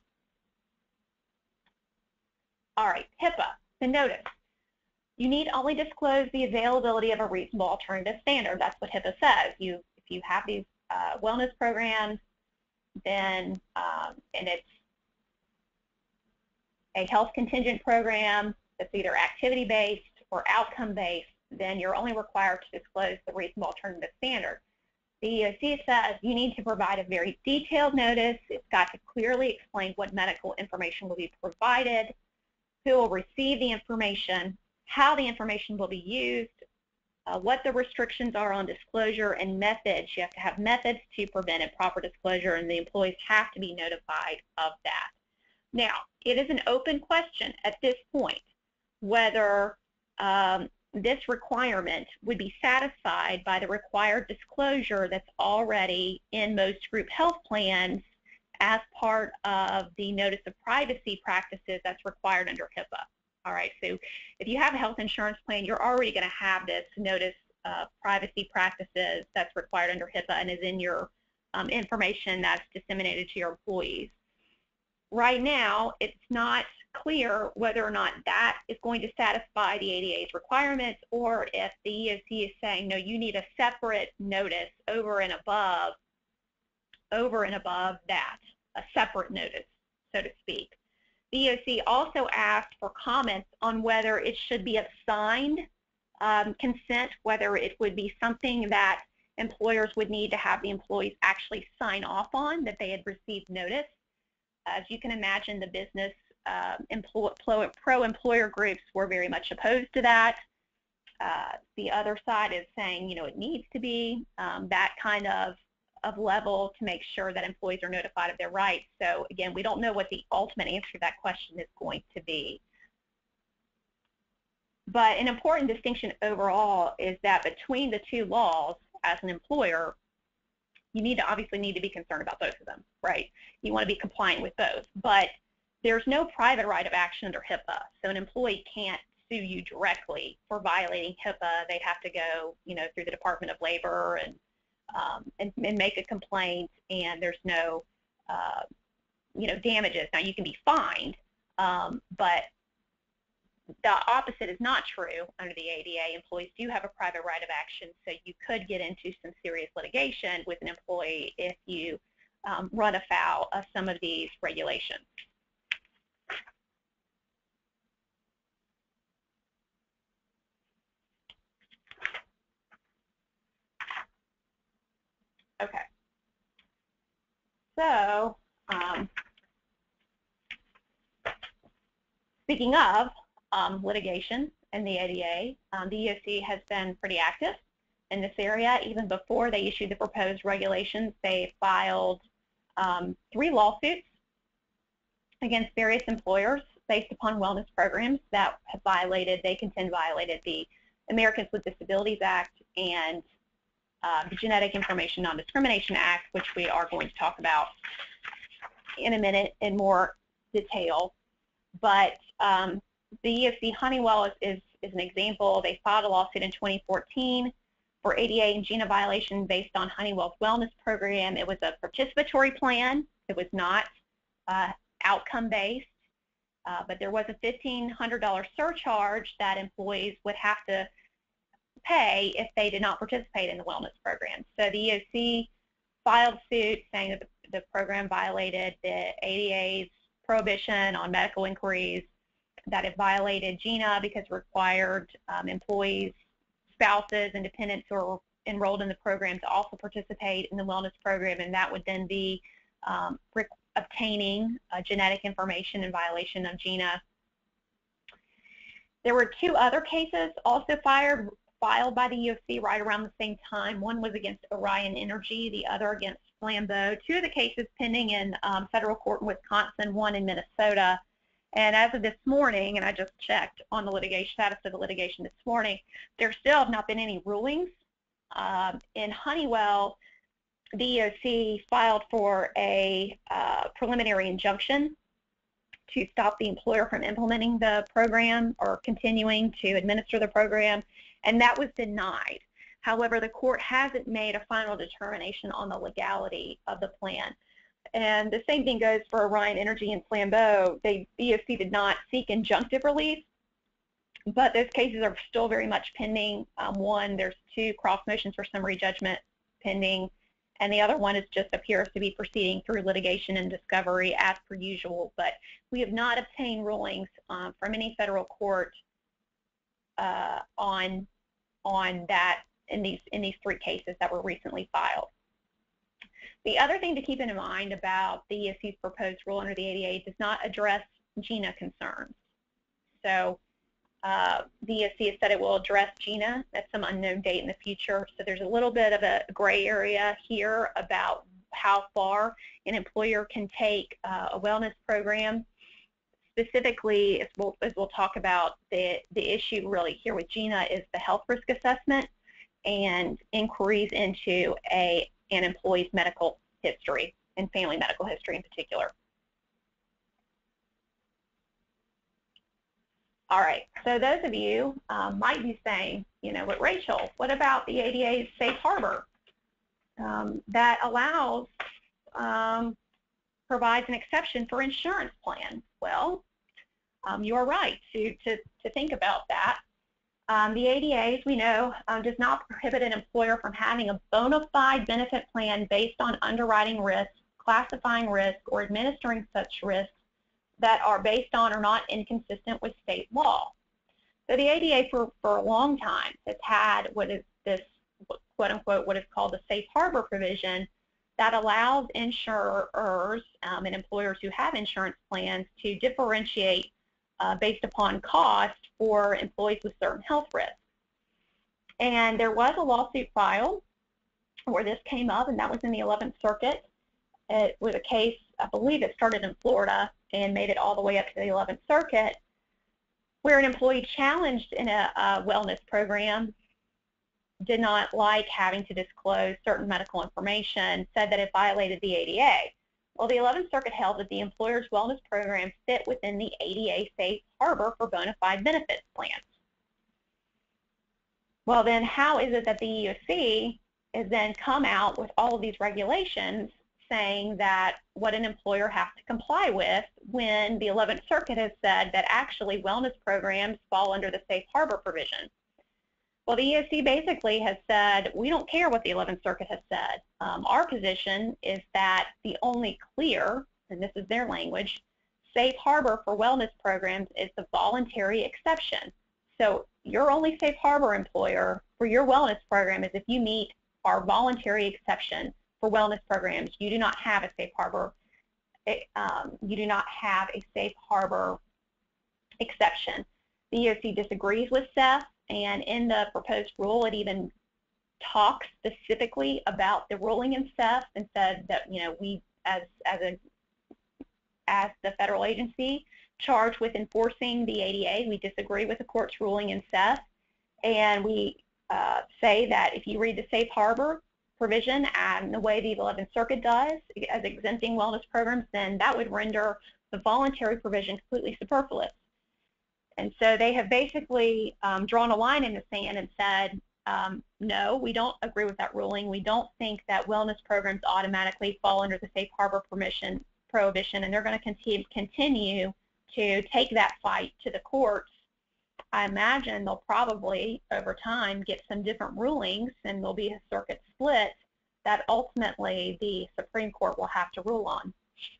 All right, HIPAA, the notice. You need only disclose the availability of a reasonable alternative standard. That's what HIPAA says. If you have these wellness programs, then and it's a health contingent program that's either activity-based or outcome-based, then you're only required to disclose the reasonable alternative standard. The EEOC says you need to provide a very detailed notice. It's got to clearly explain what medical information will be provided, who will receive the information, how the information will be used, what the restrictions are on disclosure, and methods. You have to have methods to prevent improper disclosure, and the employees have to be notified of that. Now, it is an open question at this point whether this requirement would be satisfied by the required disclosure that's already in most group health plans as part of the notice of privacy practices that's required under HIPAA. All right, so if you have a health insurance plan, you're already going to have this notice of privacy practices that's required under HIPAA and is in your information that's disseminated to your employees. Right now, it's not clear whether or not that is going to satisfy the ADA's requirements, or if the EOC is saying, no, you need a separate notice over and above that, a separate notice, so to speak. The EOC also asked for comments on whether it should be a signed consent, whether it would be something that employers would need to have the employees actually sign off on, that they had received notice. As you can imagine, the business pro-employer groups were very much opposed to that. The other side is saying, you know, it needs to be that kind of level to make sure that employees are notified of their rights. So again, we don't know what the ultimate answer to that question is going to be. But an important distinction overall is that between the two laws, as an employer, you obviously need to be concerned about both of them, right? You want to be compliant with both, but there's no private right of action under HIPAA. So an employee can't sue you directly for violating HIPAA. They'd have to go, you know, through the Department of Labor and make a complaint, and there's no, you know, damages. Now you can be fined, but the opposite is not true under the ADA. Employees do have a private right of action, so you could get into some serious litigation with an employee if you run afoul of some of these regulations. Okay. So, speaking of litigation and the ADA, the EOC has been pretty active in this area. Even before they issued the proposed regulations, they filed 3 lawsuits against various employers based upon wellness programs that have they contend violated the Americans with Disabilities Act and the Genetic Information Non-Discrimination Act, which we are going to talk about in a minute in more detail. But the EOC Honeywell is an example. They filed a lawsuit in 2014 for ADA and GINA violation based on Honeywell's wellness program. It was a participatory plan. It was not outcome-based, but there was a $1,500 surcharge that employees would have to pay if they did not participate in the wellness program. So the EOC filed suit saying that the program violated the ADA's prohibition on medical inquiries, that it violated GINA because it required employees, spouses, and dependents who are enrolled in the program to also participate in the wellness program, and that would then be obtaining genetic information in violation of GINA. There were 2 other cases also filed by the EOC right around the same time. One was against Orion Energy, the other against Flambeau. 2 of the cases pending in federal court in Wisconsin, 1 in Minnesota. And as of this morning, and I just checked on the litigation status of the litigation this morning, there still have not been any rulings. In Honeywell, the EOC filed for a preliminary injunction to stop the employer from implementing the program or continuing to administer the program, and that was denied. However, the court hasn't made a final determination on the legality of the plan. And the same thing goes for Orion Energy and Flambeau. The EOC did not seek injunctive relief, but those cases are still very much pending. One, there's 2 cross motions for summary judgment pending, and the other one just appears to be proceeding through litigation and discovery as per usual. But we have not obtained rulings from any federal court on that in these 3 cases that were recently filed. The other thing to keep in mind about the EOC's proposed rule under the ADA does not address GINA concerns. So the EOC has said it will address GINA at some unknown date in the future. So there's a little bit of a gray area here about how far an employer can take a wellness program. Specifically, as we'll talk about, the issue really here with GINA is the health risk assessment and inquiries into an employee's medical history and family medical history in particular. All right, so those of you might be saying, you know, but Rachel, what about the ADA's safe harbor that allows, provides an exception for insurance plans? Well, you are right to think about that. The ADA, as we know, does not prohibit an employer from having a bona fide benefit plan based on underwriting risk, classifying risk, or administering such risks that are based on or not inconsistent with state law. So the ADA for a long time has had what is this, quote unquote, what is called the safe harbor provision that allows insurers and employers who have insurance plans to differentiate based upon cost for employees with certain health risks. And there was a lawsuit filed where this came up, and that was in the 11th Circuit. It was a case, I believe it started in Florida and made it all the way up to the 11th Circuit, where an employee challenged in a wellness program did not like having to disclose certain medical information, said that it violated the ADA. Well, the 11th Circuit held that the employer's wellness program fit within the ADA safe harbor for bona fide benefits plans. Well, then how is it that the EEOC has then come out with all of these regulations saying that what an employer has to comply with when the 11th Circuit has said that actually wellness programs fall under the safe harbor provision? Well, the EEOC basically has said, we don't care what the 11th Circuit has said. Our position is that the only clear, and this is their language, safe harbor for wellness programs is the voluntary exception. So your only safe harbor, employer, for your wellness program is if you meet our voluntary exception for wellness programs. You do not have a safe harbor. You do not have a safe harbor exception. The EEOC disagrees with Seth, and in the proposed rule, it even talks specifically about the ruling in Seth and said that, you know, we as the federal agency charged with enforcing the ADA, we disagree with the court's ruling in Seth, and we say that if you read the safe harbor provision and the way the 11th Circuit does as exempting wellness programs, then that would render the voluntary provision completely superfluous. And so they have basically drawn a line in the sand and said, no, we don't agree with that ruling. We don't think that wellness programs automatically fall under the safe harbor prohibition, and they're going to continue to take that fight to the courts. I imagine they'll probably, over time, get some different rulings, and there'll be a circuit split that ultimately the Supreme Court will have to rule on.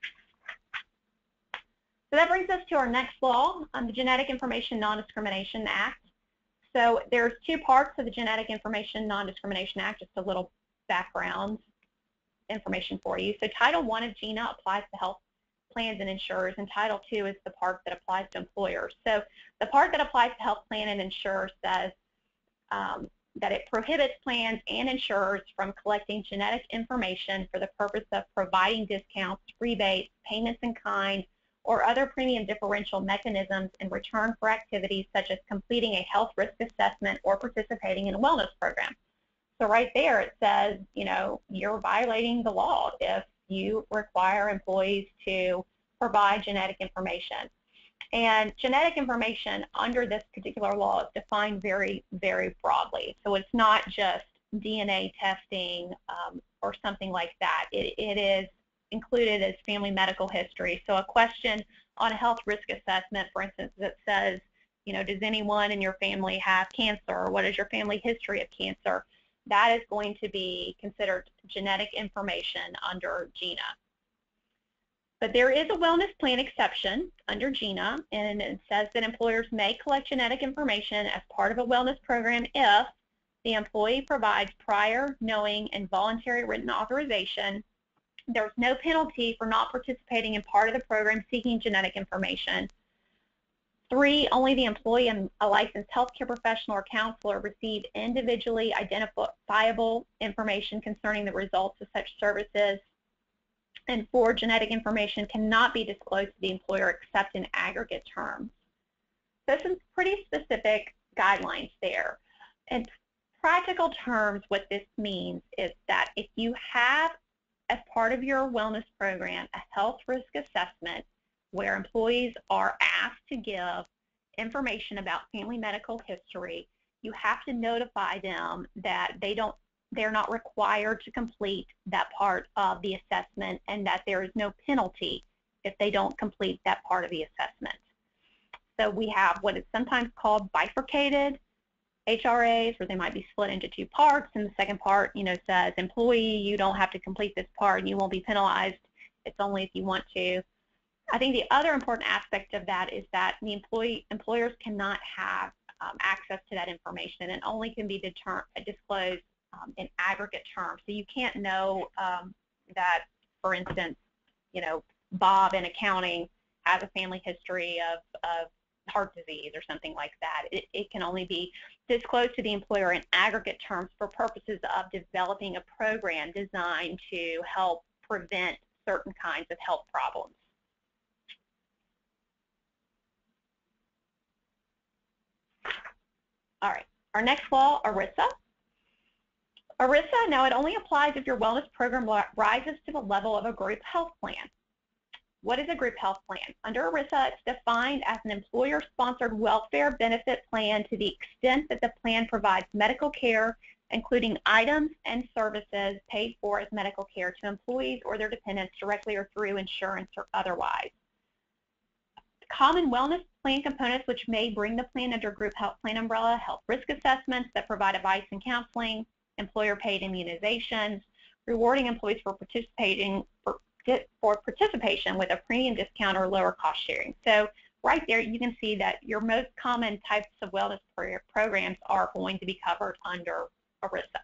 So that brings us to our next law, the Genetic Information Non-Discrimination Act. So there's two parts of the Genetic Information Non-Discrimination Act, just a little background information for you. So Title I of GINA applies to health plans and insurers, and Title II is the part that applies to employers. So the part that applies to health plan and insurers says that it prohibits plans and insurers from collecting genetic information for the purpose of providing discounts, rebates, payments in kind, or other premium differential mechanisms in return for activities such as completing a health risk assessment or participating in a wellness program. So right there it says, you know, you're violating the law if you require employees to provide genetic information. And genetic information under this particular law is defined very, very broadly. So it's not just DNA testing or something like that. It is included as family medical history. So a question on a health risk assessment, for instance, that says, you know, does anyone in your family have cancer, or what is your family history of cancer? That is going to be considered genetic information under GINA. But there is a wellness plan exception under GINA, and it says that employers may collect genetic information as part of a wellness program if the employee provides prior, knowing, and voluntary written authorization. There's no penalty for not participating in part of the program seeking genetic information. 3, only the employee and a licensed healthcare professional or counselor receive individually identifiable information concerning the results of such services. And 4, genetic information cannot be disclosed to the employer except in aggregate terms. So some pretty specific guidelines there. In practical terms, what this means is that if you have as part of your wellness program a health risk assessment where employees are asked to give information about family medical history, you have to notify them that they're not required to complete that part of the assessment, and that there is no penalty if they don't complete that part of the assessment. So we have what is sometimes called bifurcated HRAs, where they might be split into two parts, and the second part, says, employee, you don't have to complete this part and you won't be penalized. It's only if you want to. I think the other important aspect of that is that the employers cannot have access to that information, and it only can be disclosed in aggregate terms. So you can't know that, for instance, Bob in accounting has a family history of heart disease or something like that. It can only be disclosed to the employer in aggregate terms for purposes of developing a program designed to help prevent certain kinds of health problems. All right, our next law, ERISA. ERISA, now it only applies if your wellness program rises to the level of a group health plan. What is a group health plan? Under ERISA, it's defined as an employer-sponsored welfare benefit plan to the extent that the plan provides medical care, including items and services paid for as medical care to employees or their dependents directly or through insurance or otherwise. Common wellness plan components which may bring the plan under group health plan umbrella: health risk assessments that provide advice and counseling, employer-paid immunizations, rewarding employees for participation with a premium discount or lower cost sharing. So right there you can see that your most common types of wellness programs are going to be covered under ERISA.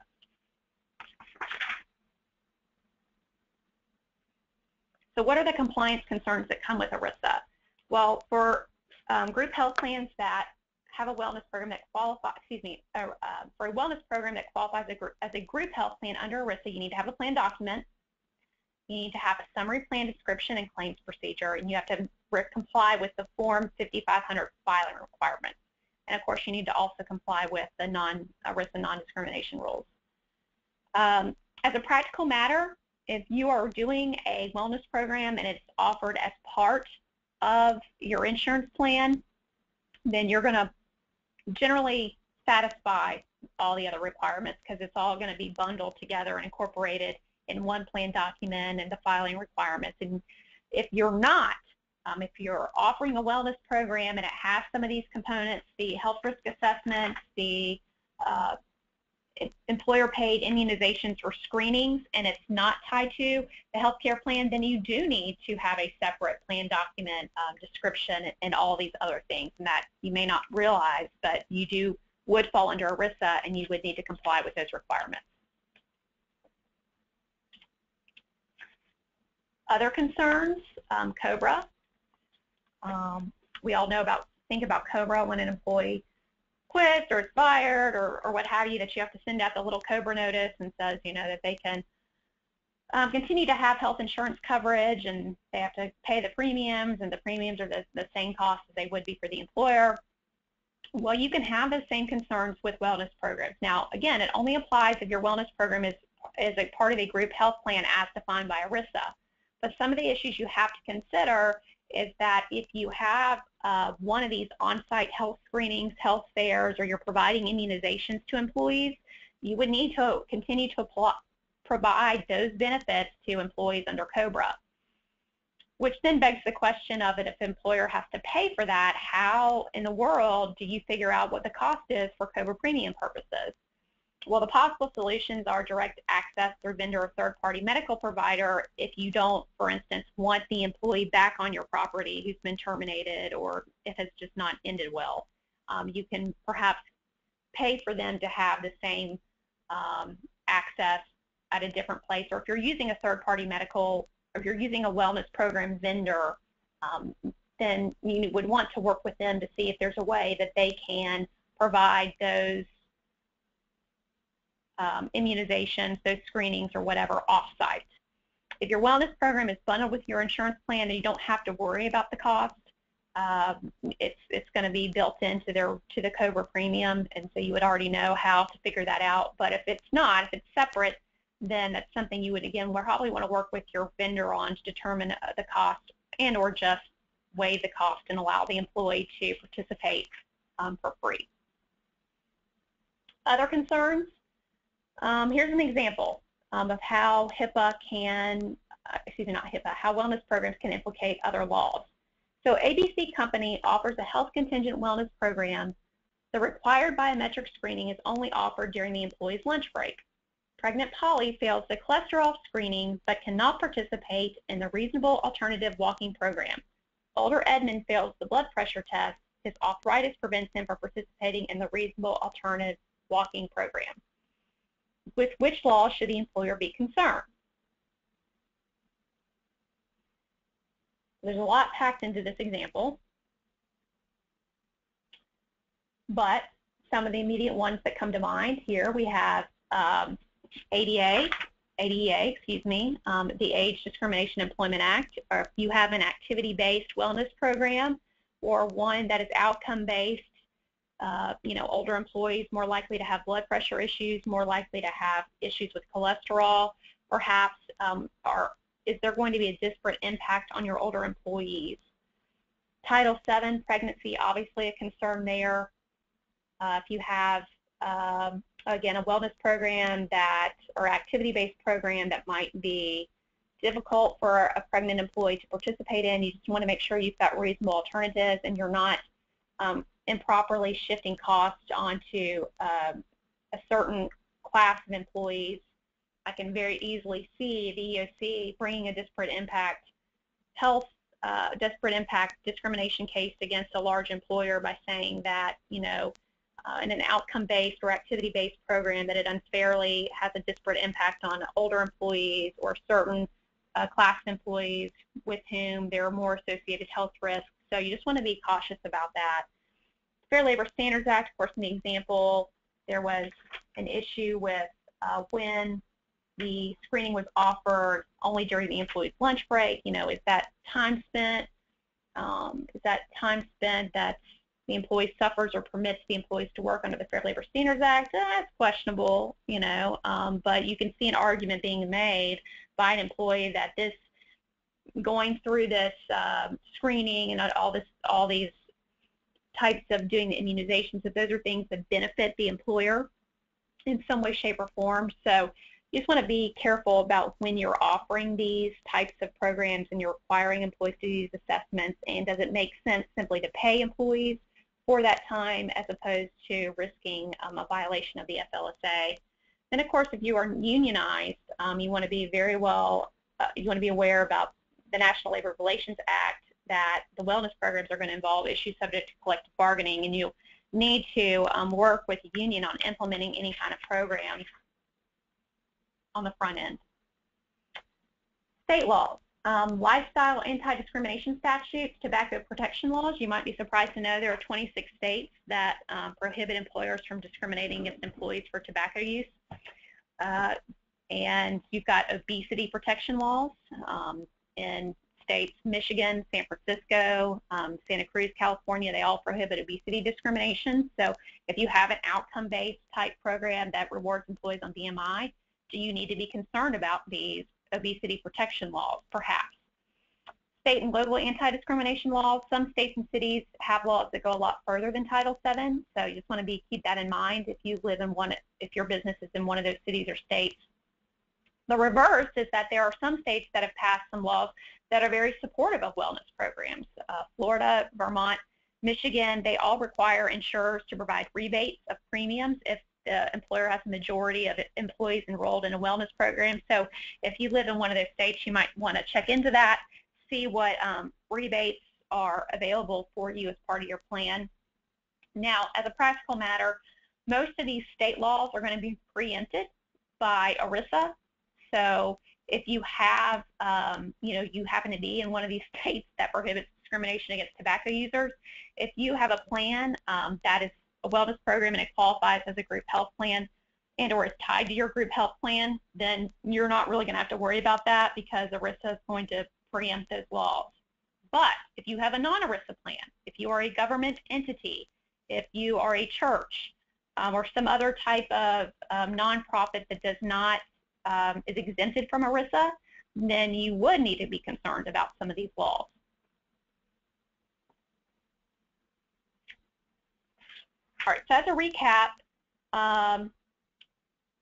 So what are the compliance concerns that come with ERISA? Well, for group health plans that have a wellness program that qualifies, for a wellness program that qualifies as a group health plan under ERISA, you need to have a plan document. You need to have a summary plan description and claims procedure, and you have to comply with the Form 5500 filing requirements. And of course, you need to also comply with the ERISA non-discrimination rules. As a practical matter, if you are doing a wellness program and it's offered as part of your insurance plan, then you're going to generally satisfy all the other requirements because it's all going to be bundled together and incorporated in one plan document and the filing requirements. And if you're not, if you're offering a wellness program and it has some of these components, the health risk assessments, the employer-paid immunizations or screenings, and it's not tied to the healthcare plan, then you do need to have a separate plan document description and all these other things, and that you may not realize, but you would fall under ERISA and you would need to comply with those requirements. Other concerns, COBRA. We all think about COBRA when an employee quits or is fired or what have you, that you have to send out the little COBRA notice and says, that they can continue to have health insurance coverage, and they have to pay the premiums, and the premiums are the same cost as they would be for the employer. Well, you can have those same concerns with wellness programs. Now, again, it only applies if your wellness program is a part of a group health plan as defined by ERISA. But some of the issues you have to consider is that if you have one of these on-site health screenings, health fairs, or you're providing immunizations to employees, you would need to continue to provide those benefits to employees under COBRA, which then begs the question of it, if the employer has to pay for that, how in the world do you figure out what the cost is for COBRA premium purposes? Well, the possible solutions are direct access through vendor or third-party medical provider if you don't, for instance, want the employee back on your property who's been terminated or if it's just not ended well. You can perhaps pay for them to have the same access at a different place, or if you're using a third-party medical, or if you're using a wellness program vendor, then you would want to work with them to see if there's a way that they can provide those immunizations, those screenings, or whatever off-site. If your wellness program is bundled with your insurance plan, and you don't have to worry about the cost. It's going to be built into the COBRA premium, and so you would already know how to figure that out. But if it's not, if it's separate, then that's something you would, again, probably want to work with your vendor on to determine the cost, and or just waive the cost and allow the employee to participate for free. Other concerns? Here's an example of how HIPAA can, how wellness programs can implicate other laws. So ABC Company offers a health contingent wellness program. The required biometric screening is only offered during the employee's lunch break. Pregnant Polly fails the cholesterol screening but cannot participate in the reasonable alternative walking program. Older Edmund fails the blood pressure test. His arthritis prevents him from participating in the reasonable alternative walking program. With which law should the employer be concerned? There's a lot packed into this example, but some of the immediate ones that come to mind here, we have ADA, the Age Discrimination Employment Act, or if you have an activity-based wellness program or one that is outcome-based, older employees more likely to have blood pressure issues, more likely to have issues with cholesterol, perhaps, is there going to be a disparate impact on your older employees? Title VII, pregnancy, obviously a concern there. If you have, again, a wellness program or activity-based program that might be difficult for a pregnant employee to participate in, you just want to make sure you've got reasonable alternatives and you're not improperly shifting costs onto a certain class of employees. I can very easily see the EEOC bringing a disparate impact discrimination case against a large employer by saying that, in an outcome-based or activity-based program that it unfairly has a disparate impact on older employees or certain class employees with whom there are more associated health risks. So you just want to be cautious about that. Fair Labor Standards Act, of course, in the example, there was an issue with when the screening was offered only during the employee's lunch break. Is that time spent? That the employee suffers or permits the employees to work under the Fair Labor Standards Act? That's questionable, but you can see an argument being made by an employee that this going through this screening and all these types of doing the immunizations, that those are things that benefit the employer in some way, shape, or form. So you just want to be careful about when you're offering these types of programs and you're requiring employees to do these assessments, and does it make sense simply to pay employees for that time as opposed to risking a violation of the FLSA. And of course, if you are unionized, you want to be aware about the National Labor Relations Act, that the wellness programs are going to involve issues subject to collective bargaining, and you need to work with the union on implementing any kind of programs on the front end. State laws. Lifestyle anti-discrimination statutes, tobacco protection laws. You might be surprised to know there are 26 states that prohibit employers from discriminating against employees for tobacco use. And you've got obesity protection laws in states Michigan, San Francisco, Santa Cruz, California. They all prohibit obesity discrimination. So if you have an outcome-based type program that rewards employees on BMI, do you need to be concerned about these obesity protection laws? Perhaps. State and local anti-discrimination laws. Some states and cities have laws that go a lot further than Title VII, so you just want to keep that in mind if your business is in one of those cities or states. The reverse is that there are some states that have passed some laws that are very supportive of wellness programs. Florida, Vermont, Michigan, they all require insurers to provide rebates of premiums if the employer has a majority of employees enrolled in a wellness program. So if you live in one of those states, you might want to check into that, see what rebates are available for you as part of your plan. Now, as a practical matter, most of these state laws are going to be preempted by ERISA. So if you have, you happen to be in one of these states that prohibits discrimination against tobacco users, if you have a plan that is a wellness program and it qualifies as a group health plan and or is tied to your group health plan, then you're not really going to have to worry about that because ERISA is going to preempt those laws. But if you have a non-ERISA plan, if you are a government entity, if you are a church or some other type of nonprofit that does not is exempted from ERISA, then you would need to be concerned about some of these laws. All right, so as a recap,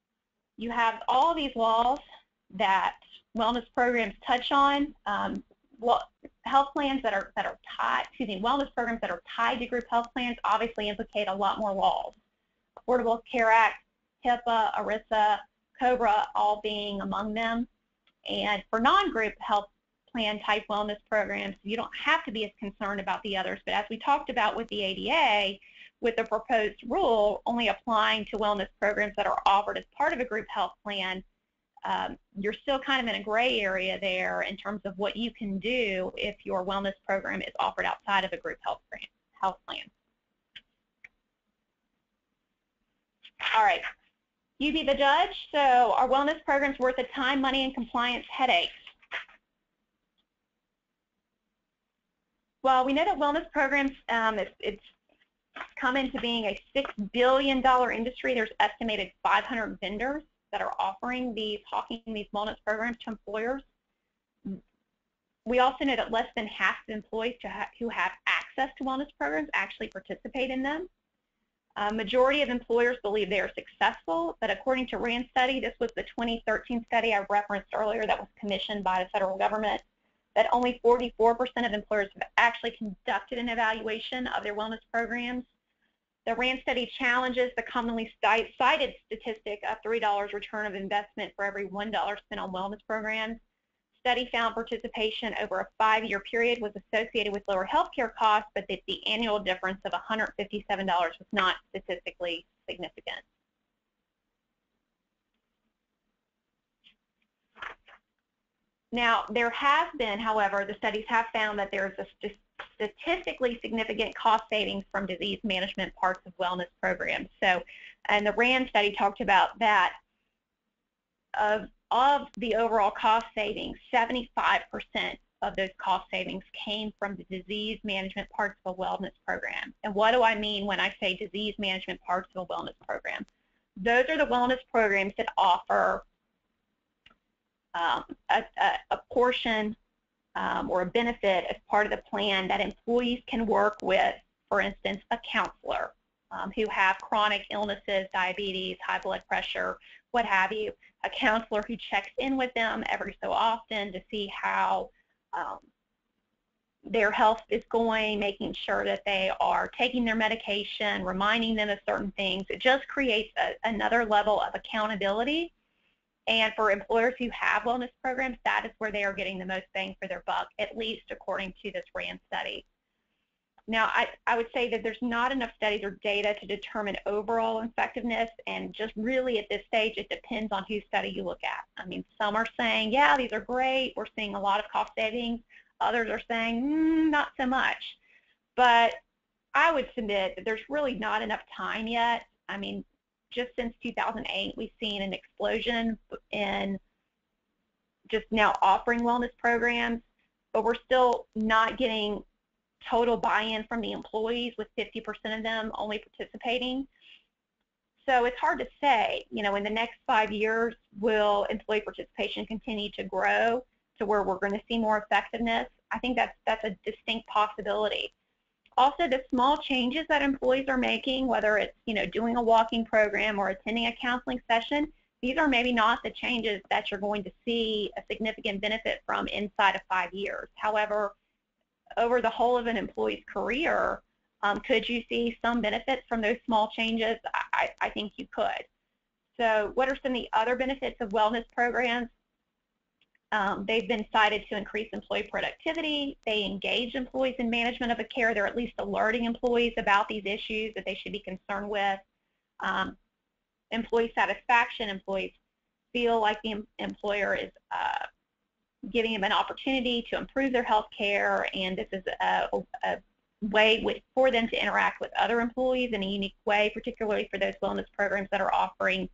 you have all these laws that wellness programs touch on. health plans that are tied, wellness programs that are tied to group health plans obviously implicate a lot more laws. Affordable Care Act, HIPAA, ERISA, COBRA, all being among them. And for non-group health plan type wellness programs, you don't have to be as concerned about the others. But as we talked about with the ADA, with the proposed rule only applying to wellness programs that are offered as part of a group health plan, you're still kind of in a gray area there in terms of what you can do if your wellness program is offered outside of a group health plan. All right, you be the judge. So are wellness programs worth the time, money, and compliance headaches? Well, we know that wellness programs, it's come into being a $6 billion industry. There's estimated 500 vendors that are offering these wellness programs to employers. We also know that less than half of employees who have access to wellness programs actually participate in them. Majority of employers believe they are successful, but according to RAND study, this was the 2013 study I referenced earlier that was commissioned by the federal government, that only 44% of employers have actually conducted an evaluation of their wellness programs. The RAND study challenges the commonly cited statistic of $3 return of investment for every $1 spent on wellness programs. Study found participation over a 5-year period was associated with lower healthcare costs, but that the annual difference of $157 was not statistically significant. Now, there have been, however, the studies have found that there's a statistically significant cost savings from disease management parts of wellness programs. So, and the RAND study talked about that of the overall cost savings, 75% of those cost savings came from the disease management parts of a wellness program. And what do I mean when I say disease management parts of a wellness program? Those are the wellness programs that offer a portion or a benefit as part of the plan that employees can work with, for instance, a counselor who have chronic illnesses, diabetes, high blood pressure, what have you, a counselor who checks in with them every so often to see how their health is going, making sure that they are taking their medication, reminding them of certain things. It just creates another level of accountability. And for employers who have wellness programs, that is where they are getting the most bang for their buck, at least according to this RAND study. Now, I would say that there's not enough studies or data to determine overall effectiveness, and just really at this stage, it depends on whose study you look at. I mean, some are saying, yeah, these are great, we're seeing a lot of cost savings. Others are saying, not so much. But I would submit that there's really not enough time yet. I mean, just since 2008, we've seen an explosion in just now offering wellness programs, but we're still not getting total buy-in from the employees, with 50% of them only participating. So it's hard to say, you know, in the next 5 years, will employee participation continue to grow to where we're going to see more effectiveness? I think that's a distinct possibility. Also, the small changes that employees are making, whether it's, you know, doing a walking program or attending a counseling session, these are maybe not the changes that you're going to see a significant benefit from inside of 5 years. However, over the whole of an employee's career, could you see some benefits from those small changes? I think you could. So what are some of the other benefits of wellness programs? They've been cited to increase employee productivity. They engage employees in management of a care. They're at least alerting employees about these issues that they should be concerned with. Employee satisfaction. Employees feel like the employer is giving them an opportunity to improve their health care, and this is a way for them to interact with other employees in a unique way, particularly for those wellness programs that are offering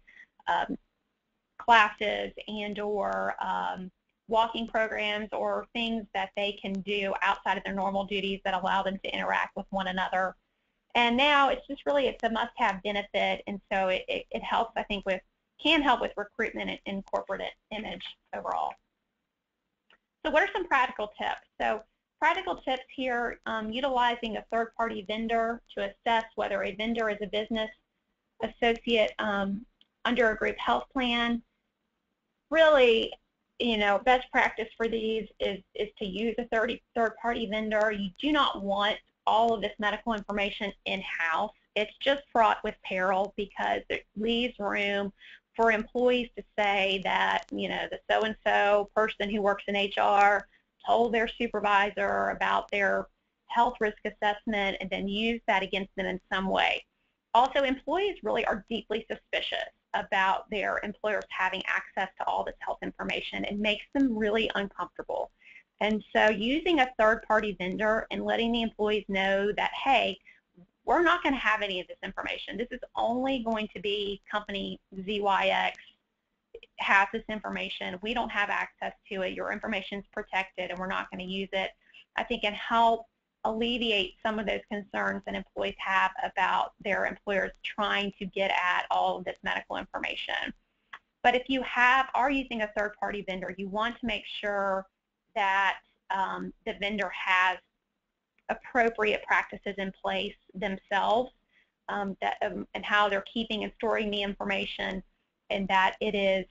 classes and or walking programs or things that they can do outside of their normal duties that allow them to interact with one another. And now it's just really, it's a must-have benefit, and so it helps, I think, can help with recruitment and corporate image overall. So what are some practical tips? So practical tips here, utilizing a third-party vendor to assess whether a vendor is a business associate under a group health plan. Really, best practice for these is to use a third-party vendor. You do not want all of this medical information in-house. It's just fraught with peril because it leaves room for employees to say that, the so-and-so person who works in HR told their supervisor about their health risk assessment and then use that against them in some way. Also, employees really are deeply suspicious about their employers having access to all this health information. It makes them really uncomfortable. And so using a third-party vendor and letting the employees know that, hey, we're not going to have any of this information. This is only going to be company ZYX has this information. We don't have access to it. Your information is protected, and we're not going to use it. I think can help alleviate some of those concerns that employees have about their employers trying to get at all of this medical information. But if you are using a third-party vendor, you want to make sure that the vendor has appropriate practices in place themselves and how they're keeping and storing the information, and that it is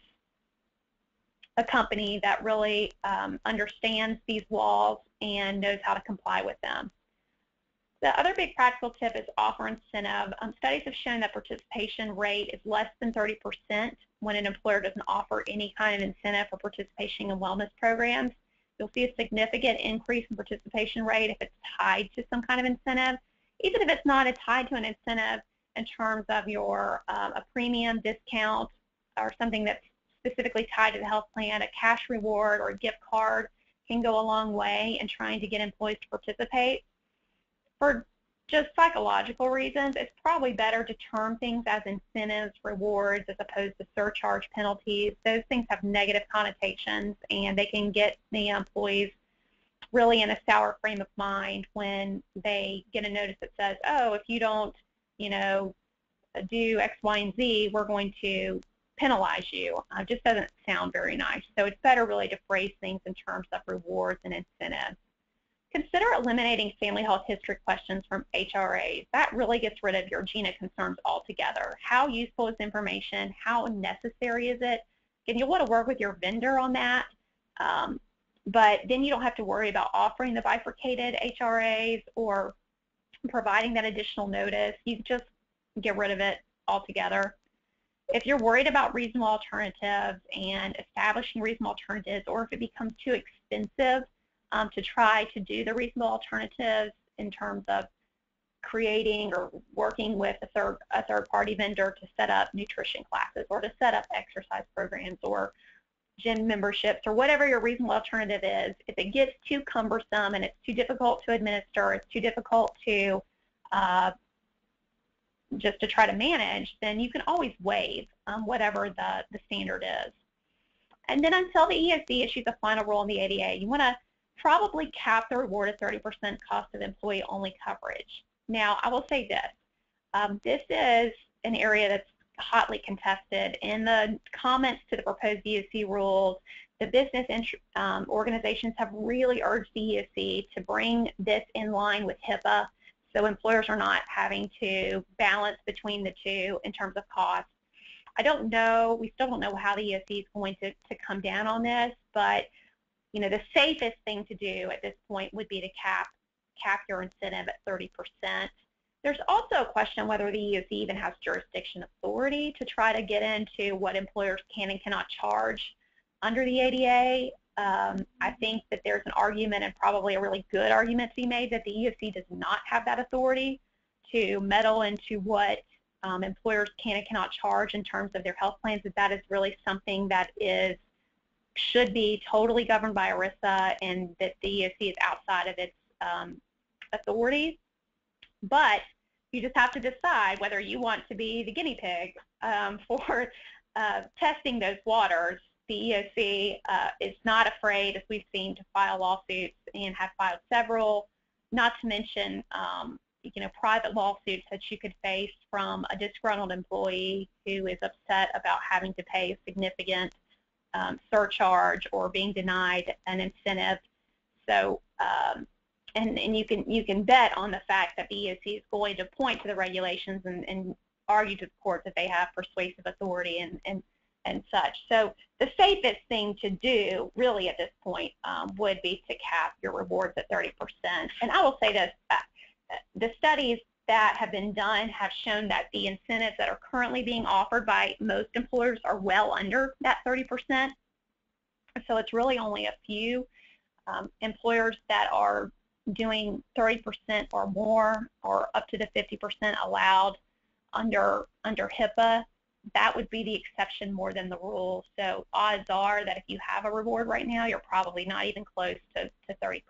a company that really understands these laws and knows how to comply with them. The other big practical tip is offer incentive. Studies have shown that participation rate is less than 30% when an employer doesn't offer any kind of incentive for participation in wellness programs. You'll see a significant increase in participation rate if it's tied to some kind of incentive. Even if it's not tied to an incentive in terms of your a premium discount or something that's specifically tied to the health plan, a cash reward or a gift card can go a long way in trying to get employees to participate. For just psychological reasons, it's probably better to term things as incentives, rewards, as opposed to surcharge penalties. Those things have negative connotations, and they can get the employees really in a sour frame of mind when they get a notice that says, oh, if you don't, do X, Y, and Z, we're going to penalize you. It just doesn't sound very nice. So it's better really to phrase things in terms of rewards and incentives. Consider eliminating family health history questions from HRAs. That really gets rid of your GINA concerns altogether. How useful is information? How necessary is it? And you'll want to work with your vendor on that, but then you don't have to worry about offering the bifurcated HRAs or providing that additional notice. You just get rid of it altogether. If you're worried about reasonable alternatives and establishing reasonable alternatives, or if it becomes too expensive to try to do the reasonable alternatives in terms of creating or working with a third-party vendor to set up nutrition classes or to set up exercise programs or gym memberships or whatever your reasonable alternative is, if it gets too cumbersome and it's too difficult to administer, it's too difficult to just to try to manage, then you can always waive whatever the standard is. And then until the EOC issues a final rule in the ADA, you want to probably cap the reward at 30% cost of employee-only coverage. Now, I will say this. This is an area that's hotly contested. In the comments to the proposed EOC rules, the business organizations have really urged the EOC to bring this in line with HIPAA so employers are not having to balance between the two in terms of cost. I don't know, we still don't know how the EOC is going to come down on this, but the safest thing to do at this point would be to cap your incentive at 30%. There's also a question whether the EOC even has jurisdiction authority to try to get into what employers can and cannot charge under the ADA. I think that there's an argument, and probably a really good argument to be made, that the EOC does not have that authority to meddle into what employers can and cannot charge in terms of their health plans, that is really something that should be totally governed by ERISA, and that the EOC is outside of its authority. But you just have to decide whether you want to be the guinea pig for testing those waters. The EOC is not afraid, as we've seen, to file lawsuits and have filed several, not to mention private lawsuits that you could face from a disgruntled employee who is upset about having to pay a significant surcharge or being denied an incentive. So, and you can bet on the fact that the EOC is going to point to the regulations and argue to the court that they have persuasive authority and and such. So the safest thing to do really at this point would be to cap your rewards at 30%. And I will say this, the studies that have been done have shown that the incentives that are currently being offered by most employers are well under that 30%. So it's really only a few employers that are doing 30% or more, or up to the 50% allowed under HIPAA. That would be the exception more than the rule. So odds are that if you have a reward right now, you're probably not even close to 30%.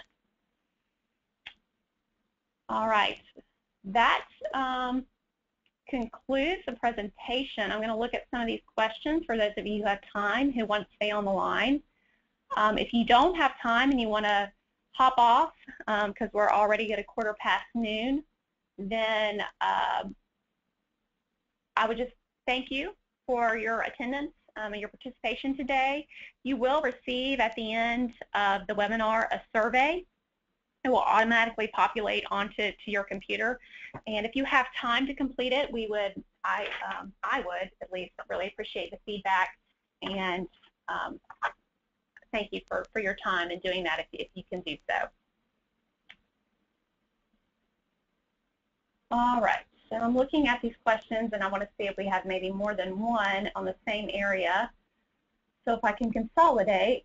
All right, that concludes the presentation. I'm going to look at some of these questions for those of you who have time, who want to stay on the line. If you don't have time and you want to hop off because we're already at noon, then I would just thank you for your attendance and your participation today. You will receive at the end of the webinar a survey. It will automatically populate onto your computer, and if you have time to complete it, I would at least really appreciate the feedback, and thank you for your time in doing that if you can do so. All right, so I'm looking at these questions, and I want to see if we have maybe more than one on the same area. So if I can consolidate.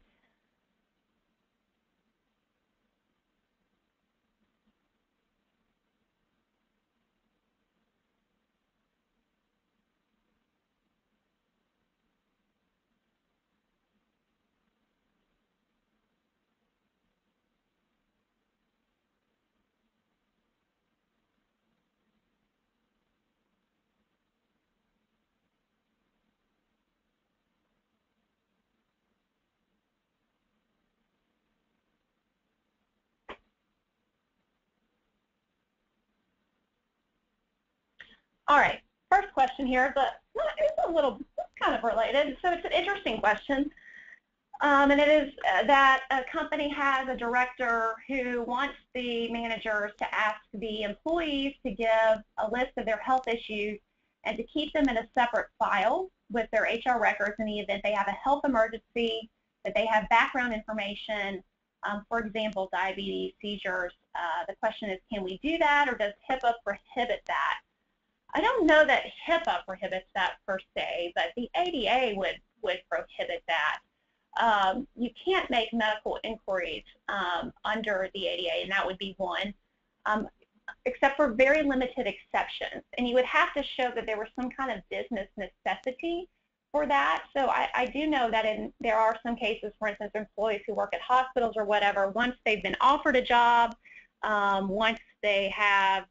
All right, first question here, but it's a little kind of related, so it's an interesting question. And it is that a company has a director who wants the managers to ask the employees to give a list of their health issues and to keep them in a separate file with their HR records in the event they have a health emergency, that they have background information, for example, diabetes, seizures. The question is, can we do that, or does HIPAA prohibit that? I don't know that HIPAA prohibits that per se, but the ADA would prohibit that. You can't make medical inquiries under the ADA, and that would be one, except for very limited exceptions. And you would have to show that there was some kind of business necessity for that. So I do know that there are some cases, for instance, employees who work at hospitals or whatever, once they've been offered a job, once they have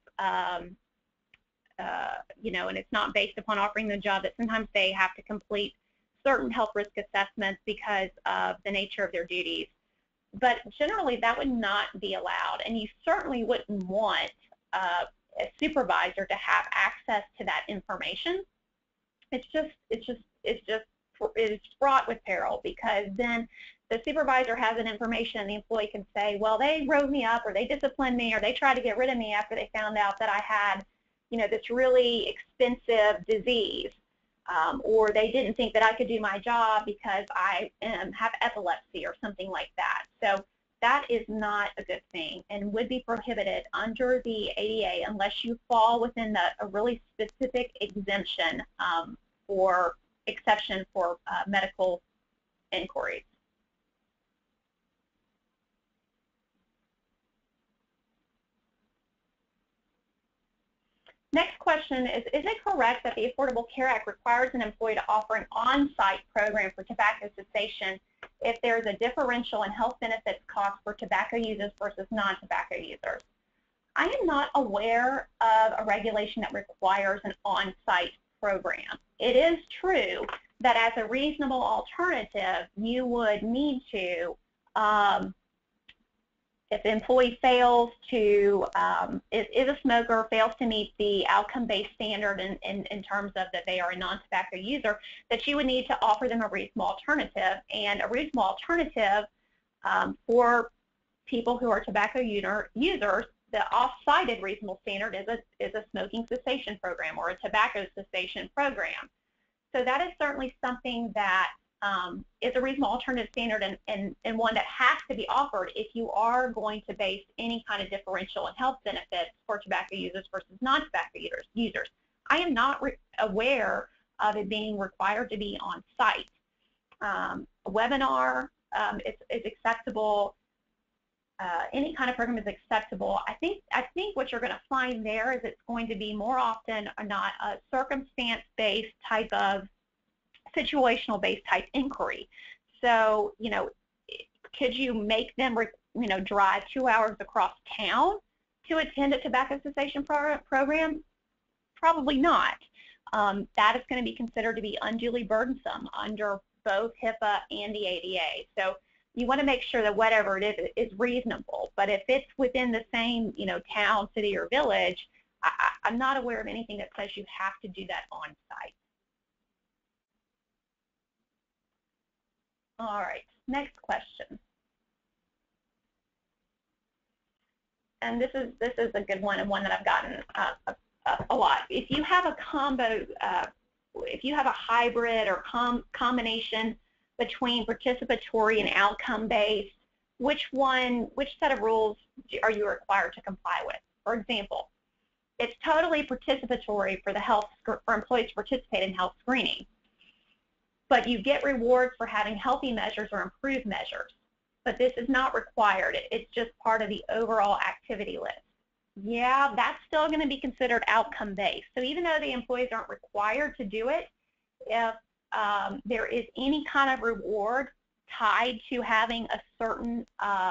and it's not based upon offering the job, that sometimes they have to complete certain health risk assessments because of the nature of their duties. But generally, that would not be allowed, and you certainly wouldn't want a supervisor to have access to that information. It's fraught with peril, because then the supervisor has an information, and the employee can say, well, they wrote me up, or they disciplined me, or they tried to get rid of me after they found out that I had this really expensive disease, or they didn't think that I could do my job because I have epilepsy or something like that. So that is not a good thing and would be prohibited under the ADA unless you fall within a really specific exemption or exception for medical inquiries. Next question is it correct that the Affordable Care Act requires an employee to offer an on-site program for tobacco cessation if there is a differential in health benefits cost for tobacco users versus non-tobacco users? I am not aware of a regulation that requires an on-site program. It is true that as a reasonable alternative, you would need to, if the employee fails to, is a smoker, fails to meet the outcome-based standard in terms of that they are a non-tobacco user, that you would need to offer them a reasonable alternative. And a reasonable alternative for people who are tobacco users, the off-cited reasonable standard is a smoking cessation program or a tobacco cessation program. So that is certainly something that is a reasonable alternative standard and one that has to be offered if you are going to base any kind of differential in health benefits for tobacco users versus non-tobacco users. I am not aware of it being required to be on site. A webinar is acceptable. Any kind of program is acceptable. I think what you're going to find there is it's going to be more often or not a circumstance-based type of situational-based type inquiry. So, could you make them, drive 2 hours across town to attend a tobacco cessation program? Probably not. That is going to be considered to be unduly burdensome under both HIPAA and the ADA. So you want to make sure that whatever it is reasonable. But if it's within the same, town, city, or village, I'm not aware of anything that says you have to do that on site. All right, next question. And this is a good one, and one that I've gotten a lot. If you have a combo, if you have a hybrid or combination between participatory and outcome-based, which set of rules are you required to comply with? For example, it's totally participatory for employees to participate in health screening, but you get rewards for having healthy measures or improved measures. But this is not required. It's just part of the overall activity list. Yeah, that's still going to be considered outcome-based. So even though the employees aren't required to do it, if there is any kind of reward tied to having a certain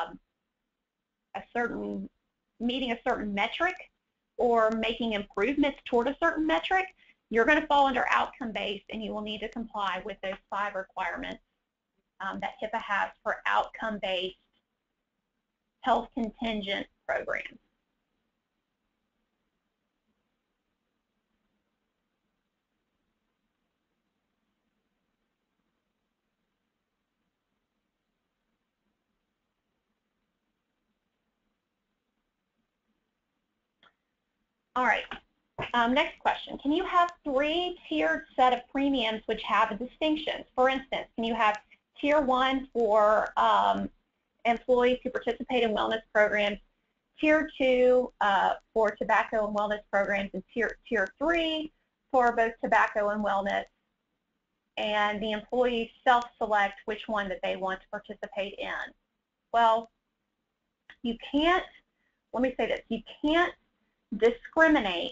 meeting a certain metric or making improvements toward a certain metric, you're going to fall under outcome-based, and you will need to comply with those 5 requirements that HIPAA has for outcome-based health contingent programs. All right, next question. Can you have 3-tiered set of premiums which have distinctions? For instance, can you have Tier 1 for employees who participate in wellness programs, Tier 2 for tobacco and wellness programs, and Tier 3 for both tobacco and wellness, and the employees self-select which one that they want to participate in? Well, you can't, let me say this, you can't discriminate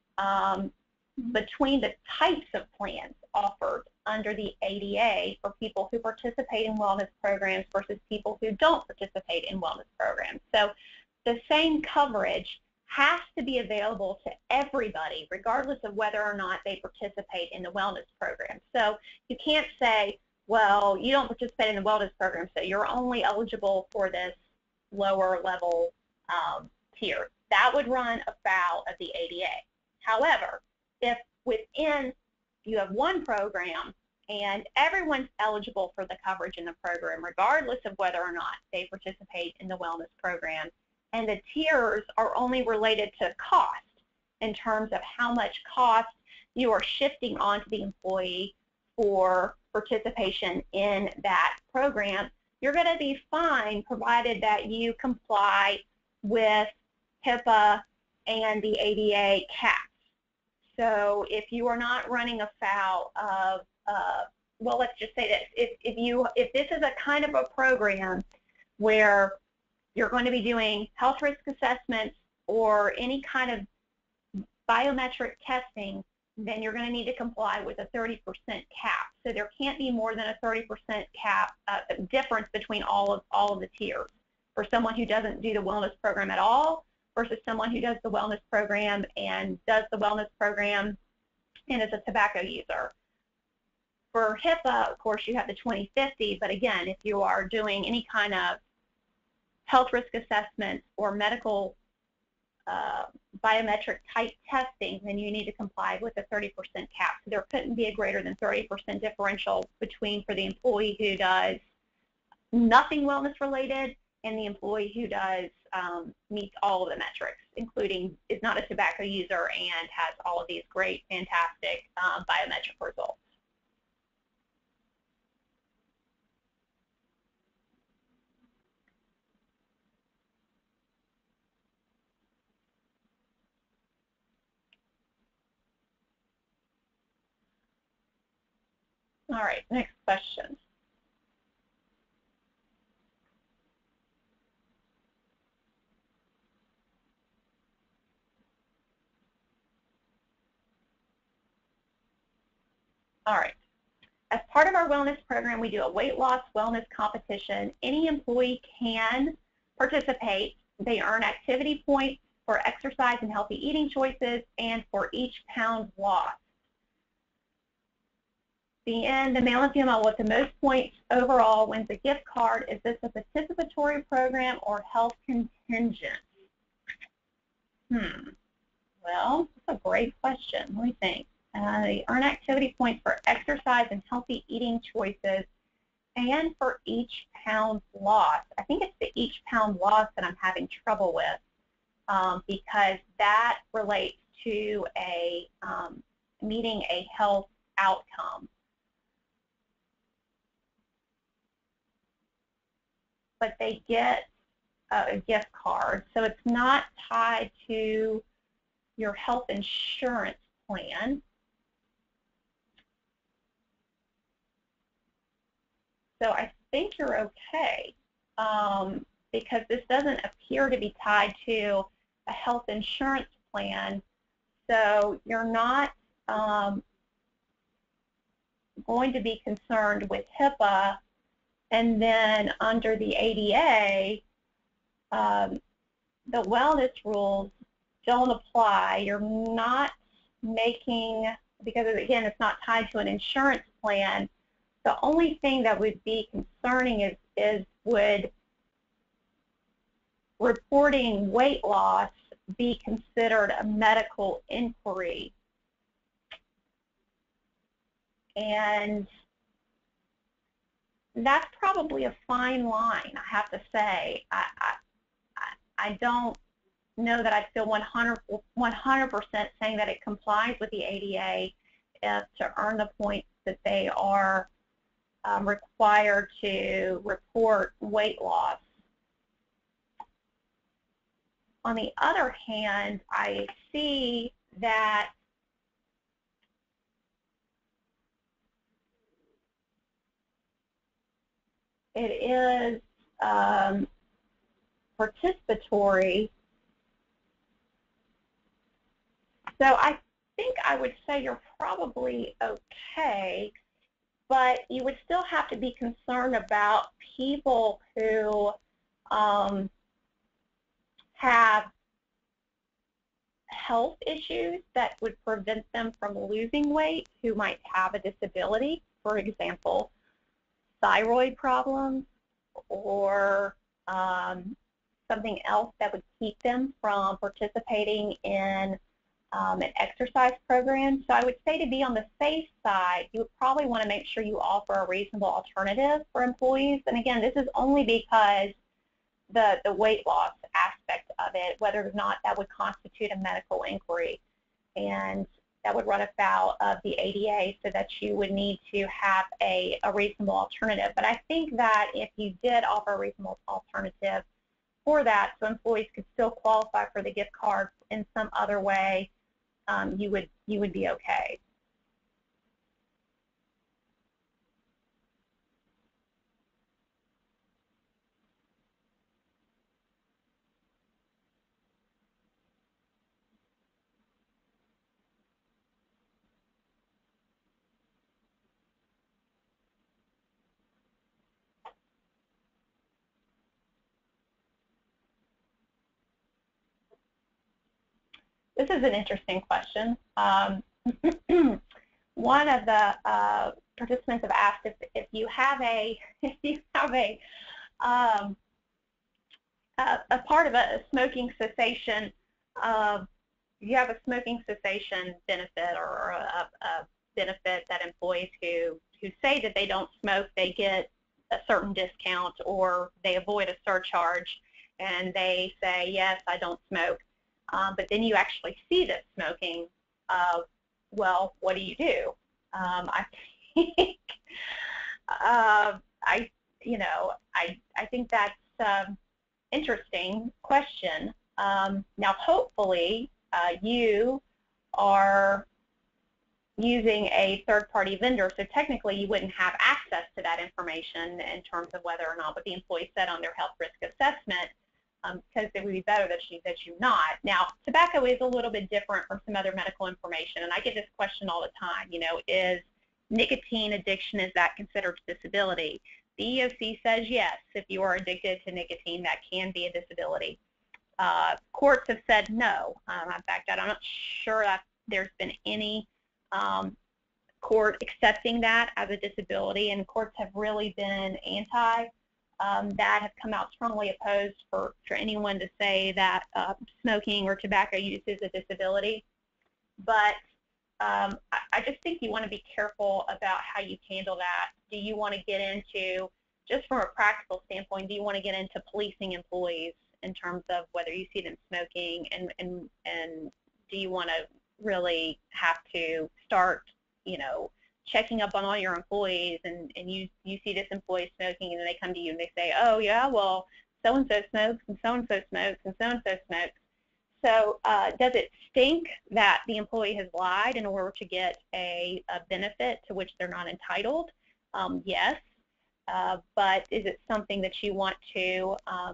between the types of plans offered under the ADA for people who participate in wellness programs versus people who don't participate in wellness programs. So the same coverage has to be available to everybody, regardless of whether or not they participate in the wellness program. So you can't say, well, you don't participate in the wellness program, so you're only eligible for this lower level tier. That would run afoul of the ADA. However, if within you have one program and everyone's eligible for the coverage in the program, regardless of whether or not they participate in the wellness program, and the tiers are only related to cost in terms of how much cost you are shifting onto the employee for participation in that program, you're going to be fine provided that you comply with HIPAA and the ADA caps. So if you are not running afoul of, well, let's just say this, if this is a kind of a program where you're going to be doing health risk assessments or any kind of biometric testing, then you're going to need to comply with a 30% cap. So there can't be more than a 30% cap difference between all of the tiers for someone who doesn't do the wellness program at all versus someone who does the wellness program and does the wellness program and is a tobacco user. For HIPAA, of course, you have the 20/50, but again, if you are doing any kind of health risk assessment or medical biometric type testing, then you need to comply with the 30% cap. So there couldn't be a greater than 30% differential between for the employee who does nothing wellness related and the employee who does meets all of the metrics, including is not a tobacco user and has all of these great, fantastic biometric results. All right, next question. All right. As part of our wellness program, we do a weight loss wellness competition. Any employee can participate. They earn activity points for exercise and healthy eating choices and for each pound lost. The male and female with the most points overall wins a gift card. Is this a participatory program or health contingent? Well, that's a great question. Let me think. They earn activity points for exercise and healthy eating choices and for each pound lost. I think it's the each pound lost that I'm having trouble with because that relates to a meeting a health outcome. But they get a gift card, so it's not tied to your health insurance plan. So I think you're okay because this doesn't appear to be tied to a health insurance plan. So you're not going to be concerned with HIPAA. And then under the ADA, the wellness rules don't apply. You're not making, because again, it's not tied to an insurance plan. The only thing that would be concerning is would reporting weight loss be considered a medical inquiry? And that's probably a fine line, I have to say. I don't know that I feel 100% saying that it complies with the ADA to earn the points that they are required to report weight loss. On the other hand, I see that it is participatory. So I think I would say you're probably okay, but you would still have to be concerned about people who have health issues that would prevent them from losing weight, who might have a disability, for example, thyroid problems or something else that would keep them from participating in an exercise program. So I would say, to be on the safe side, you would probably want to make sure you offer a reasonable alternative for employees. And again, this is only because the weight loss aspect of it, whether or not that would constitute a medical inquiry. And that would run afoul of the ADA, so that you would need to have a reasonable alternative. But I think that if you did offer a reasonable alternative for that, so employees could still qualify for the gift card in some other way, you would be okay. This is an interesting question. One of the participants have asked if you have a part of a smoking cessation, you have a smoking cessation benefit, or a benefit that employees who say that they don't smoke, they get a certain discount, or they avoid a surcharge, and they say, yes, I don't smoke. But then you actually see this smoking. Well, what do you do? I think I think that's interesting question. Now, hopefully, you are using a third-party vendor, so technically you wouldn't have access to that information in terms of whether or not what the employee said on their health risk assessment, because it would be better that you not. Now, tobacco is a little bit different from some other medical information, and I get this question all the time, you know, is nicotine addiction, is that considered disability? The EOC says yes, if you are addicted to nicotine, that can be a disability. Courts have said no. In fact, I'm not sure that there's been any court accepting that as a disability, and courts have really been anti that, have come out strongly opposed for anyone to say that smoking or tobacco use is a disability. But I just think you want to be careful about how you handle that. Do you want to get into, just from a practical standpoint, do you want to get into policing employees in terms of whether you see them smoking, and do you want to really have to start, you know, checking up on all your employees, and you see this employee smoking, and then they come to you and they say, oh yeah, well, so-and-so smokes, and so-and-so smokes, and so-and-so smokes. So does it stink that the employee has lied in order to get a benefit to which they're not entitled? Yes. But is it something that you want to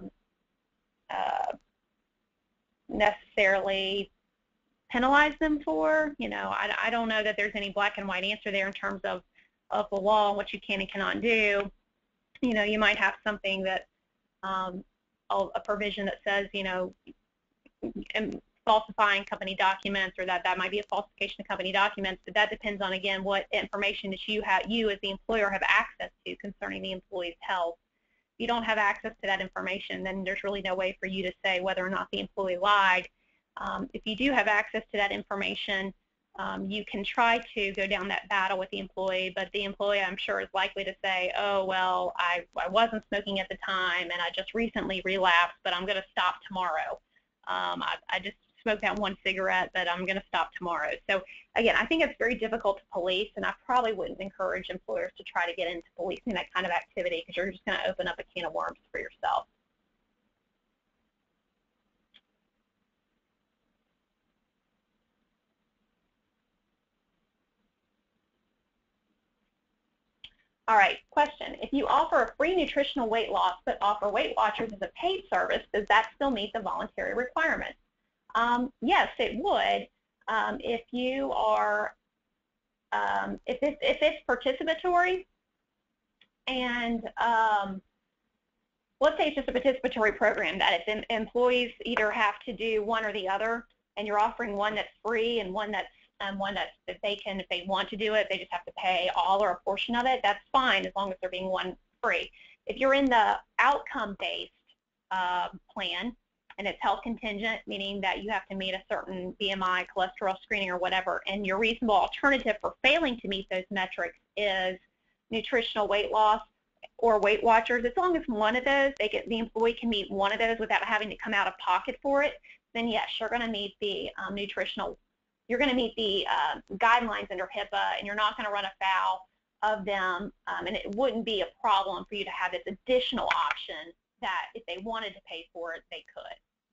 necessarily penalize them for? You know, I don't know that there's any black and white answer there in terms of the law and what you can and cannot do. You know, you might have something that, a provision that says, you know, falsifying company documents, or that might be a falsification of company documents, but that depends on, again, what information that you as the employer have access to concerning the employee's health. If you don't have access to that information, then there's really no way for you to say whether or not the employee lied. If you do have access to that information, you can try to go down that battle with the employee, but the employee, I'm sure, is likely to say, oh, well, I wasn't smoking at the time, and I just recently relapsed, but I'm going to stop tomorrow. I just smoked that one cigarette, but I'm going to stop tomorrow. So, again, I think it's very difficult to police, and I probably wouldn't encourage employers to try to get into policing that kind of activity, because you're just going to open up a can of worms for yourself. All right, question. If you offer a free nutritional weight loss but offer Weight Watchers as a paid service, does that still meet the voluntary requirements? Yes, it would. If you are, if it's participatory, and let's say it's just a participatory program that if employees either have to do one or the other, and you're offering one that's free and one that's if they want to do it, they just have to pay all or a portion of it, that's fine as long as they're being one free. If you're in the outcome-based plan, and it's health contingent, meaning that you have to meet a certain BMI, cholesterol screening, or whatever, and your reasonable alternative for failing to meet those metrics is nutritional weight loss or Weight Watchers, as long as one of those, the employee can meet one of those without having to come out of pocket for it, then yes, you're going to meet the you're going to meet the guidelines under HIPAA, and you're not going to run afoul of them, and it wouldn't be a problem for you to have this additional option that if they wanted to pay for it, they could.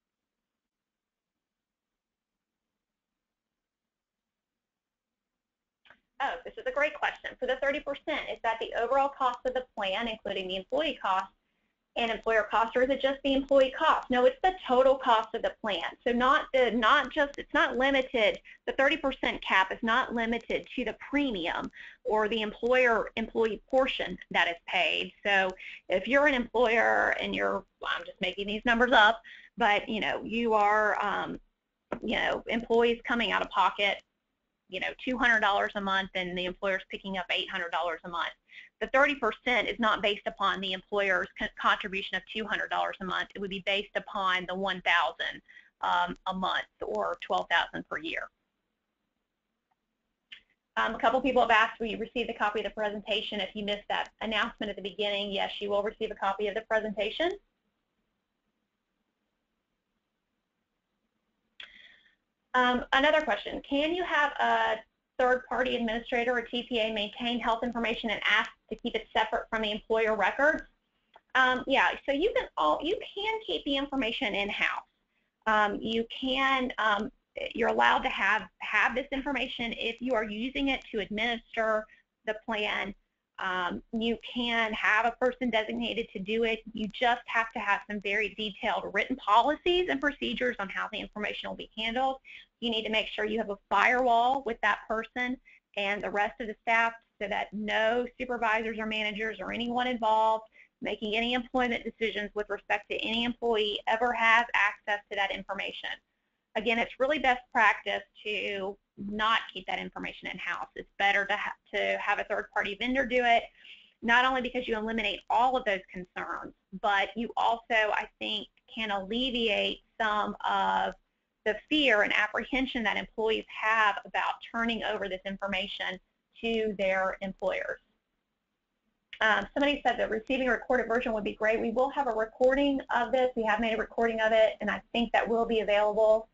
Oh, this is a great question. For the 30%, is that the overall cost of the plan, including the employee cost and employer cost, or is it just the employee cost? No, it's the total cost of the plan. So it's not limited, the 30% cap is not limited to the premium or the employee portion that is paid. So if you're an employer and I'm just making these numbers up, but you are, employees coming out of pocket, $200 a month, and the employer's picking up $800 a month. The 30% is not based upon the employer's contribution of $200 a month. It would be based upon the $1,000 a month, or $12,000 per year. A couple people have asked, will you receive a copy of the presentation? If you missed that announcement at the beginning, yes, you will receive a copy of the presentation. Another question, can you have a third-party administrator or TPA maintain health information and ask to keep it separate from the employer records? Yeah, so you can keep the information in-house. You're allowed to have have this information. If you are using it to administer the plan, you can have a person designated to do it. You just have to have some very detailed written policies and procedures on how the information will be handled. You need to make sure you have a firewall with that person and the rest of the staff so that no supervisors or managers or anyone involved making any employment decisions with respect to any employee ever has access to that information. Again, it's really best practice to not keep that information in-house. It's better to have a third-party vendor do it, not only because you eliminate all of those concerns, but you also, I think, can alleviate some of the fear and apprehension that employees have about turning over this information to their employers. Somebody said that receiving a recorded version would be great. We will have a recording of this. We have made a recording of it, and I think that will be available.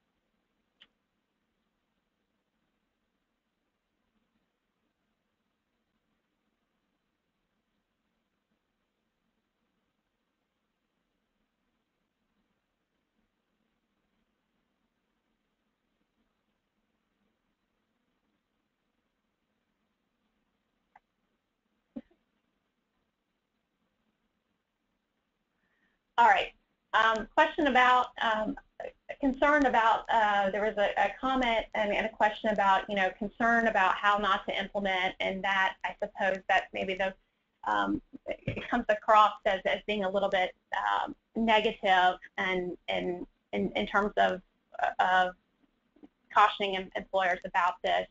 All right. Question about, concern about, there was a comment and a question about, concern about how not to implement, and that I suppose that maybe it comes across as being a little bit negative and in terms of cautioning employers about this.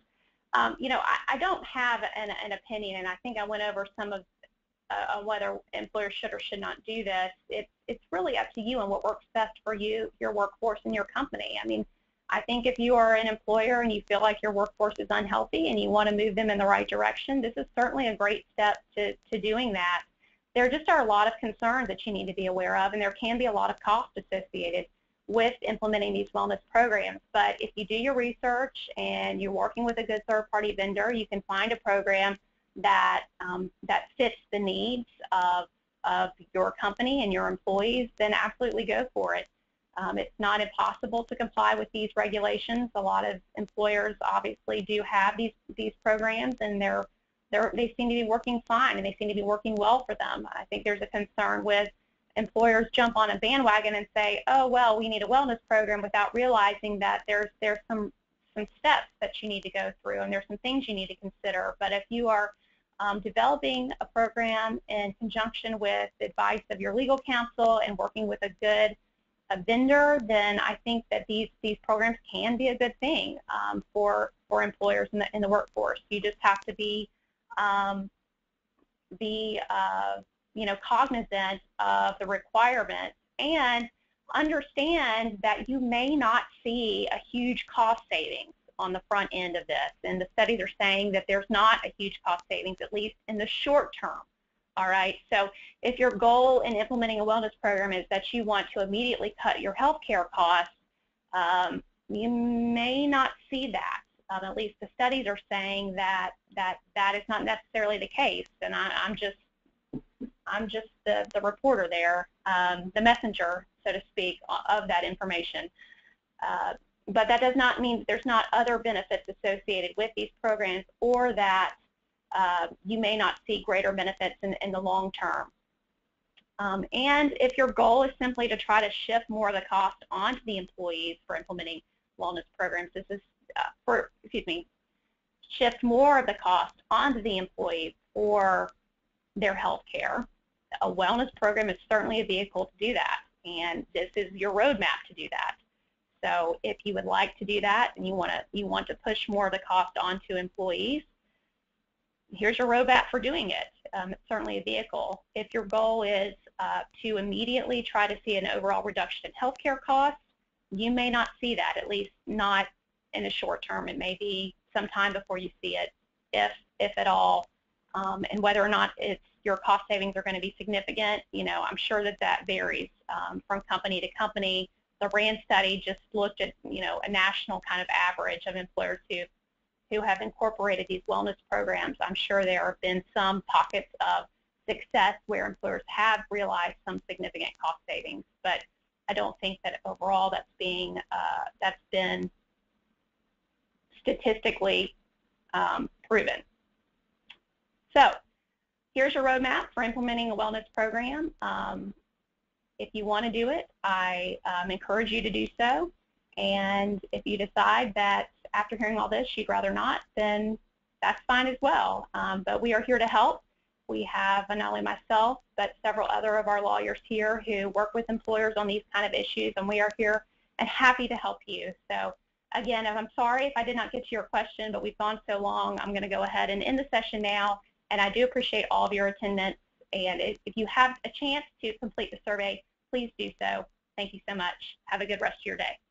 I don't have an opinion, and I think I went over some of whether employers should or should not do this. It's really up to you and what works best for you, your workforce, and your company. I mean, I think if you are an employer and you feel like your workforce is unhealthy and you want to move them in the right direction, this is certainly a great step to doing that. There just are a lot of concerns that you need to be aware of, and there can be a lot of cost associated with implementing these wellness programs. But if you do your research and you're working with a good third-party vendor, you can find a program that fits the needs of your company and your employees, then absolutely go for it. It's not impossible to comply with these regulations. A lot of employers obviously do have these programs, and they seem to be working fine, and they seem to be working well for them. I think there's a concern with employers jump on a bandwagon and say, oh, well, we need a wellness program, without realizing that there's some steps that you need to go through, and there's some things you need to consider. But if you are developing a program in conjunction with the advice of your legal counsel and working with a vendor, then I think that these programs can be a good thing for employers in the workforce. You just have to be cognizant of the requirements and understand that you may not see a huge cost savings on the front end of this, and the studies are saying that there's not a huge cost savings, at least in the short term. All right, so if your goal in implementing a wellness program is that you want to immediately cut your health care costs, you may not see that. At least the studies are saying that is not necessarily the case, and I'm just the reporter there, the messenger, so to speak, of that information. But that does not mean there's not other benefits associated with these programs, or that you may not see greater benefits in the long term. And if your goal is simply to try to shift more of the cost onto the employees for implementing wellness programs, shift more of the cost onto the employees for their health care, a wellness program is certainly a vehicle to do that, and this is your roadmap to do that. So if you would like to do that and you want to push more of the cost onto employees, here's your roadmap for doing it. It's certainly a vehicle. If your goal is to immediately try to see an overall reduction in healthcare costs, you may not see that, at least not in the short term. It may be some time before you see it, if at all. And whether or not your cost savings are going to be significant, I'm sure that varies from company to company. The RAND study just looked at, a national kind of average of employers who have incorporated these wellness programs. I'm sure there have been some pockets of success where employers have realized some significant cost savings, but I don't think that overall that's been statistically proven. So here's your roadmap for implementing a wellness program. If you want to do it, I encourage you to do so. And if you decide that after hearing all this you'd rather not, then that's fine as well. But we are here to help. We have not only myself, but several other of our lawyers here who work with employers on these kind of issues, and we are here and happy to help you. So again, I'm sorry if I did not get to your question, but we've gone so long, I'm going to go ahead and end the session now. And I do appreciate all of your attendance. And if you have a chance to complete the survey, please do so. Thank you so much. Have a good rest of your day.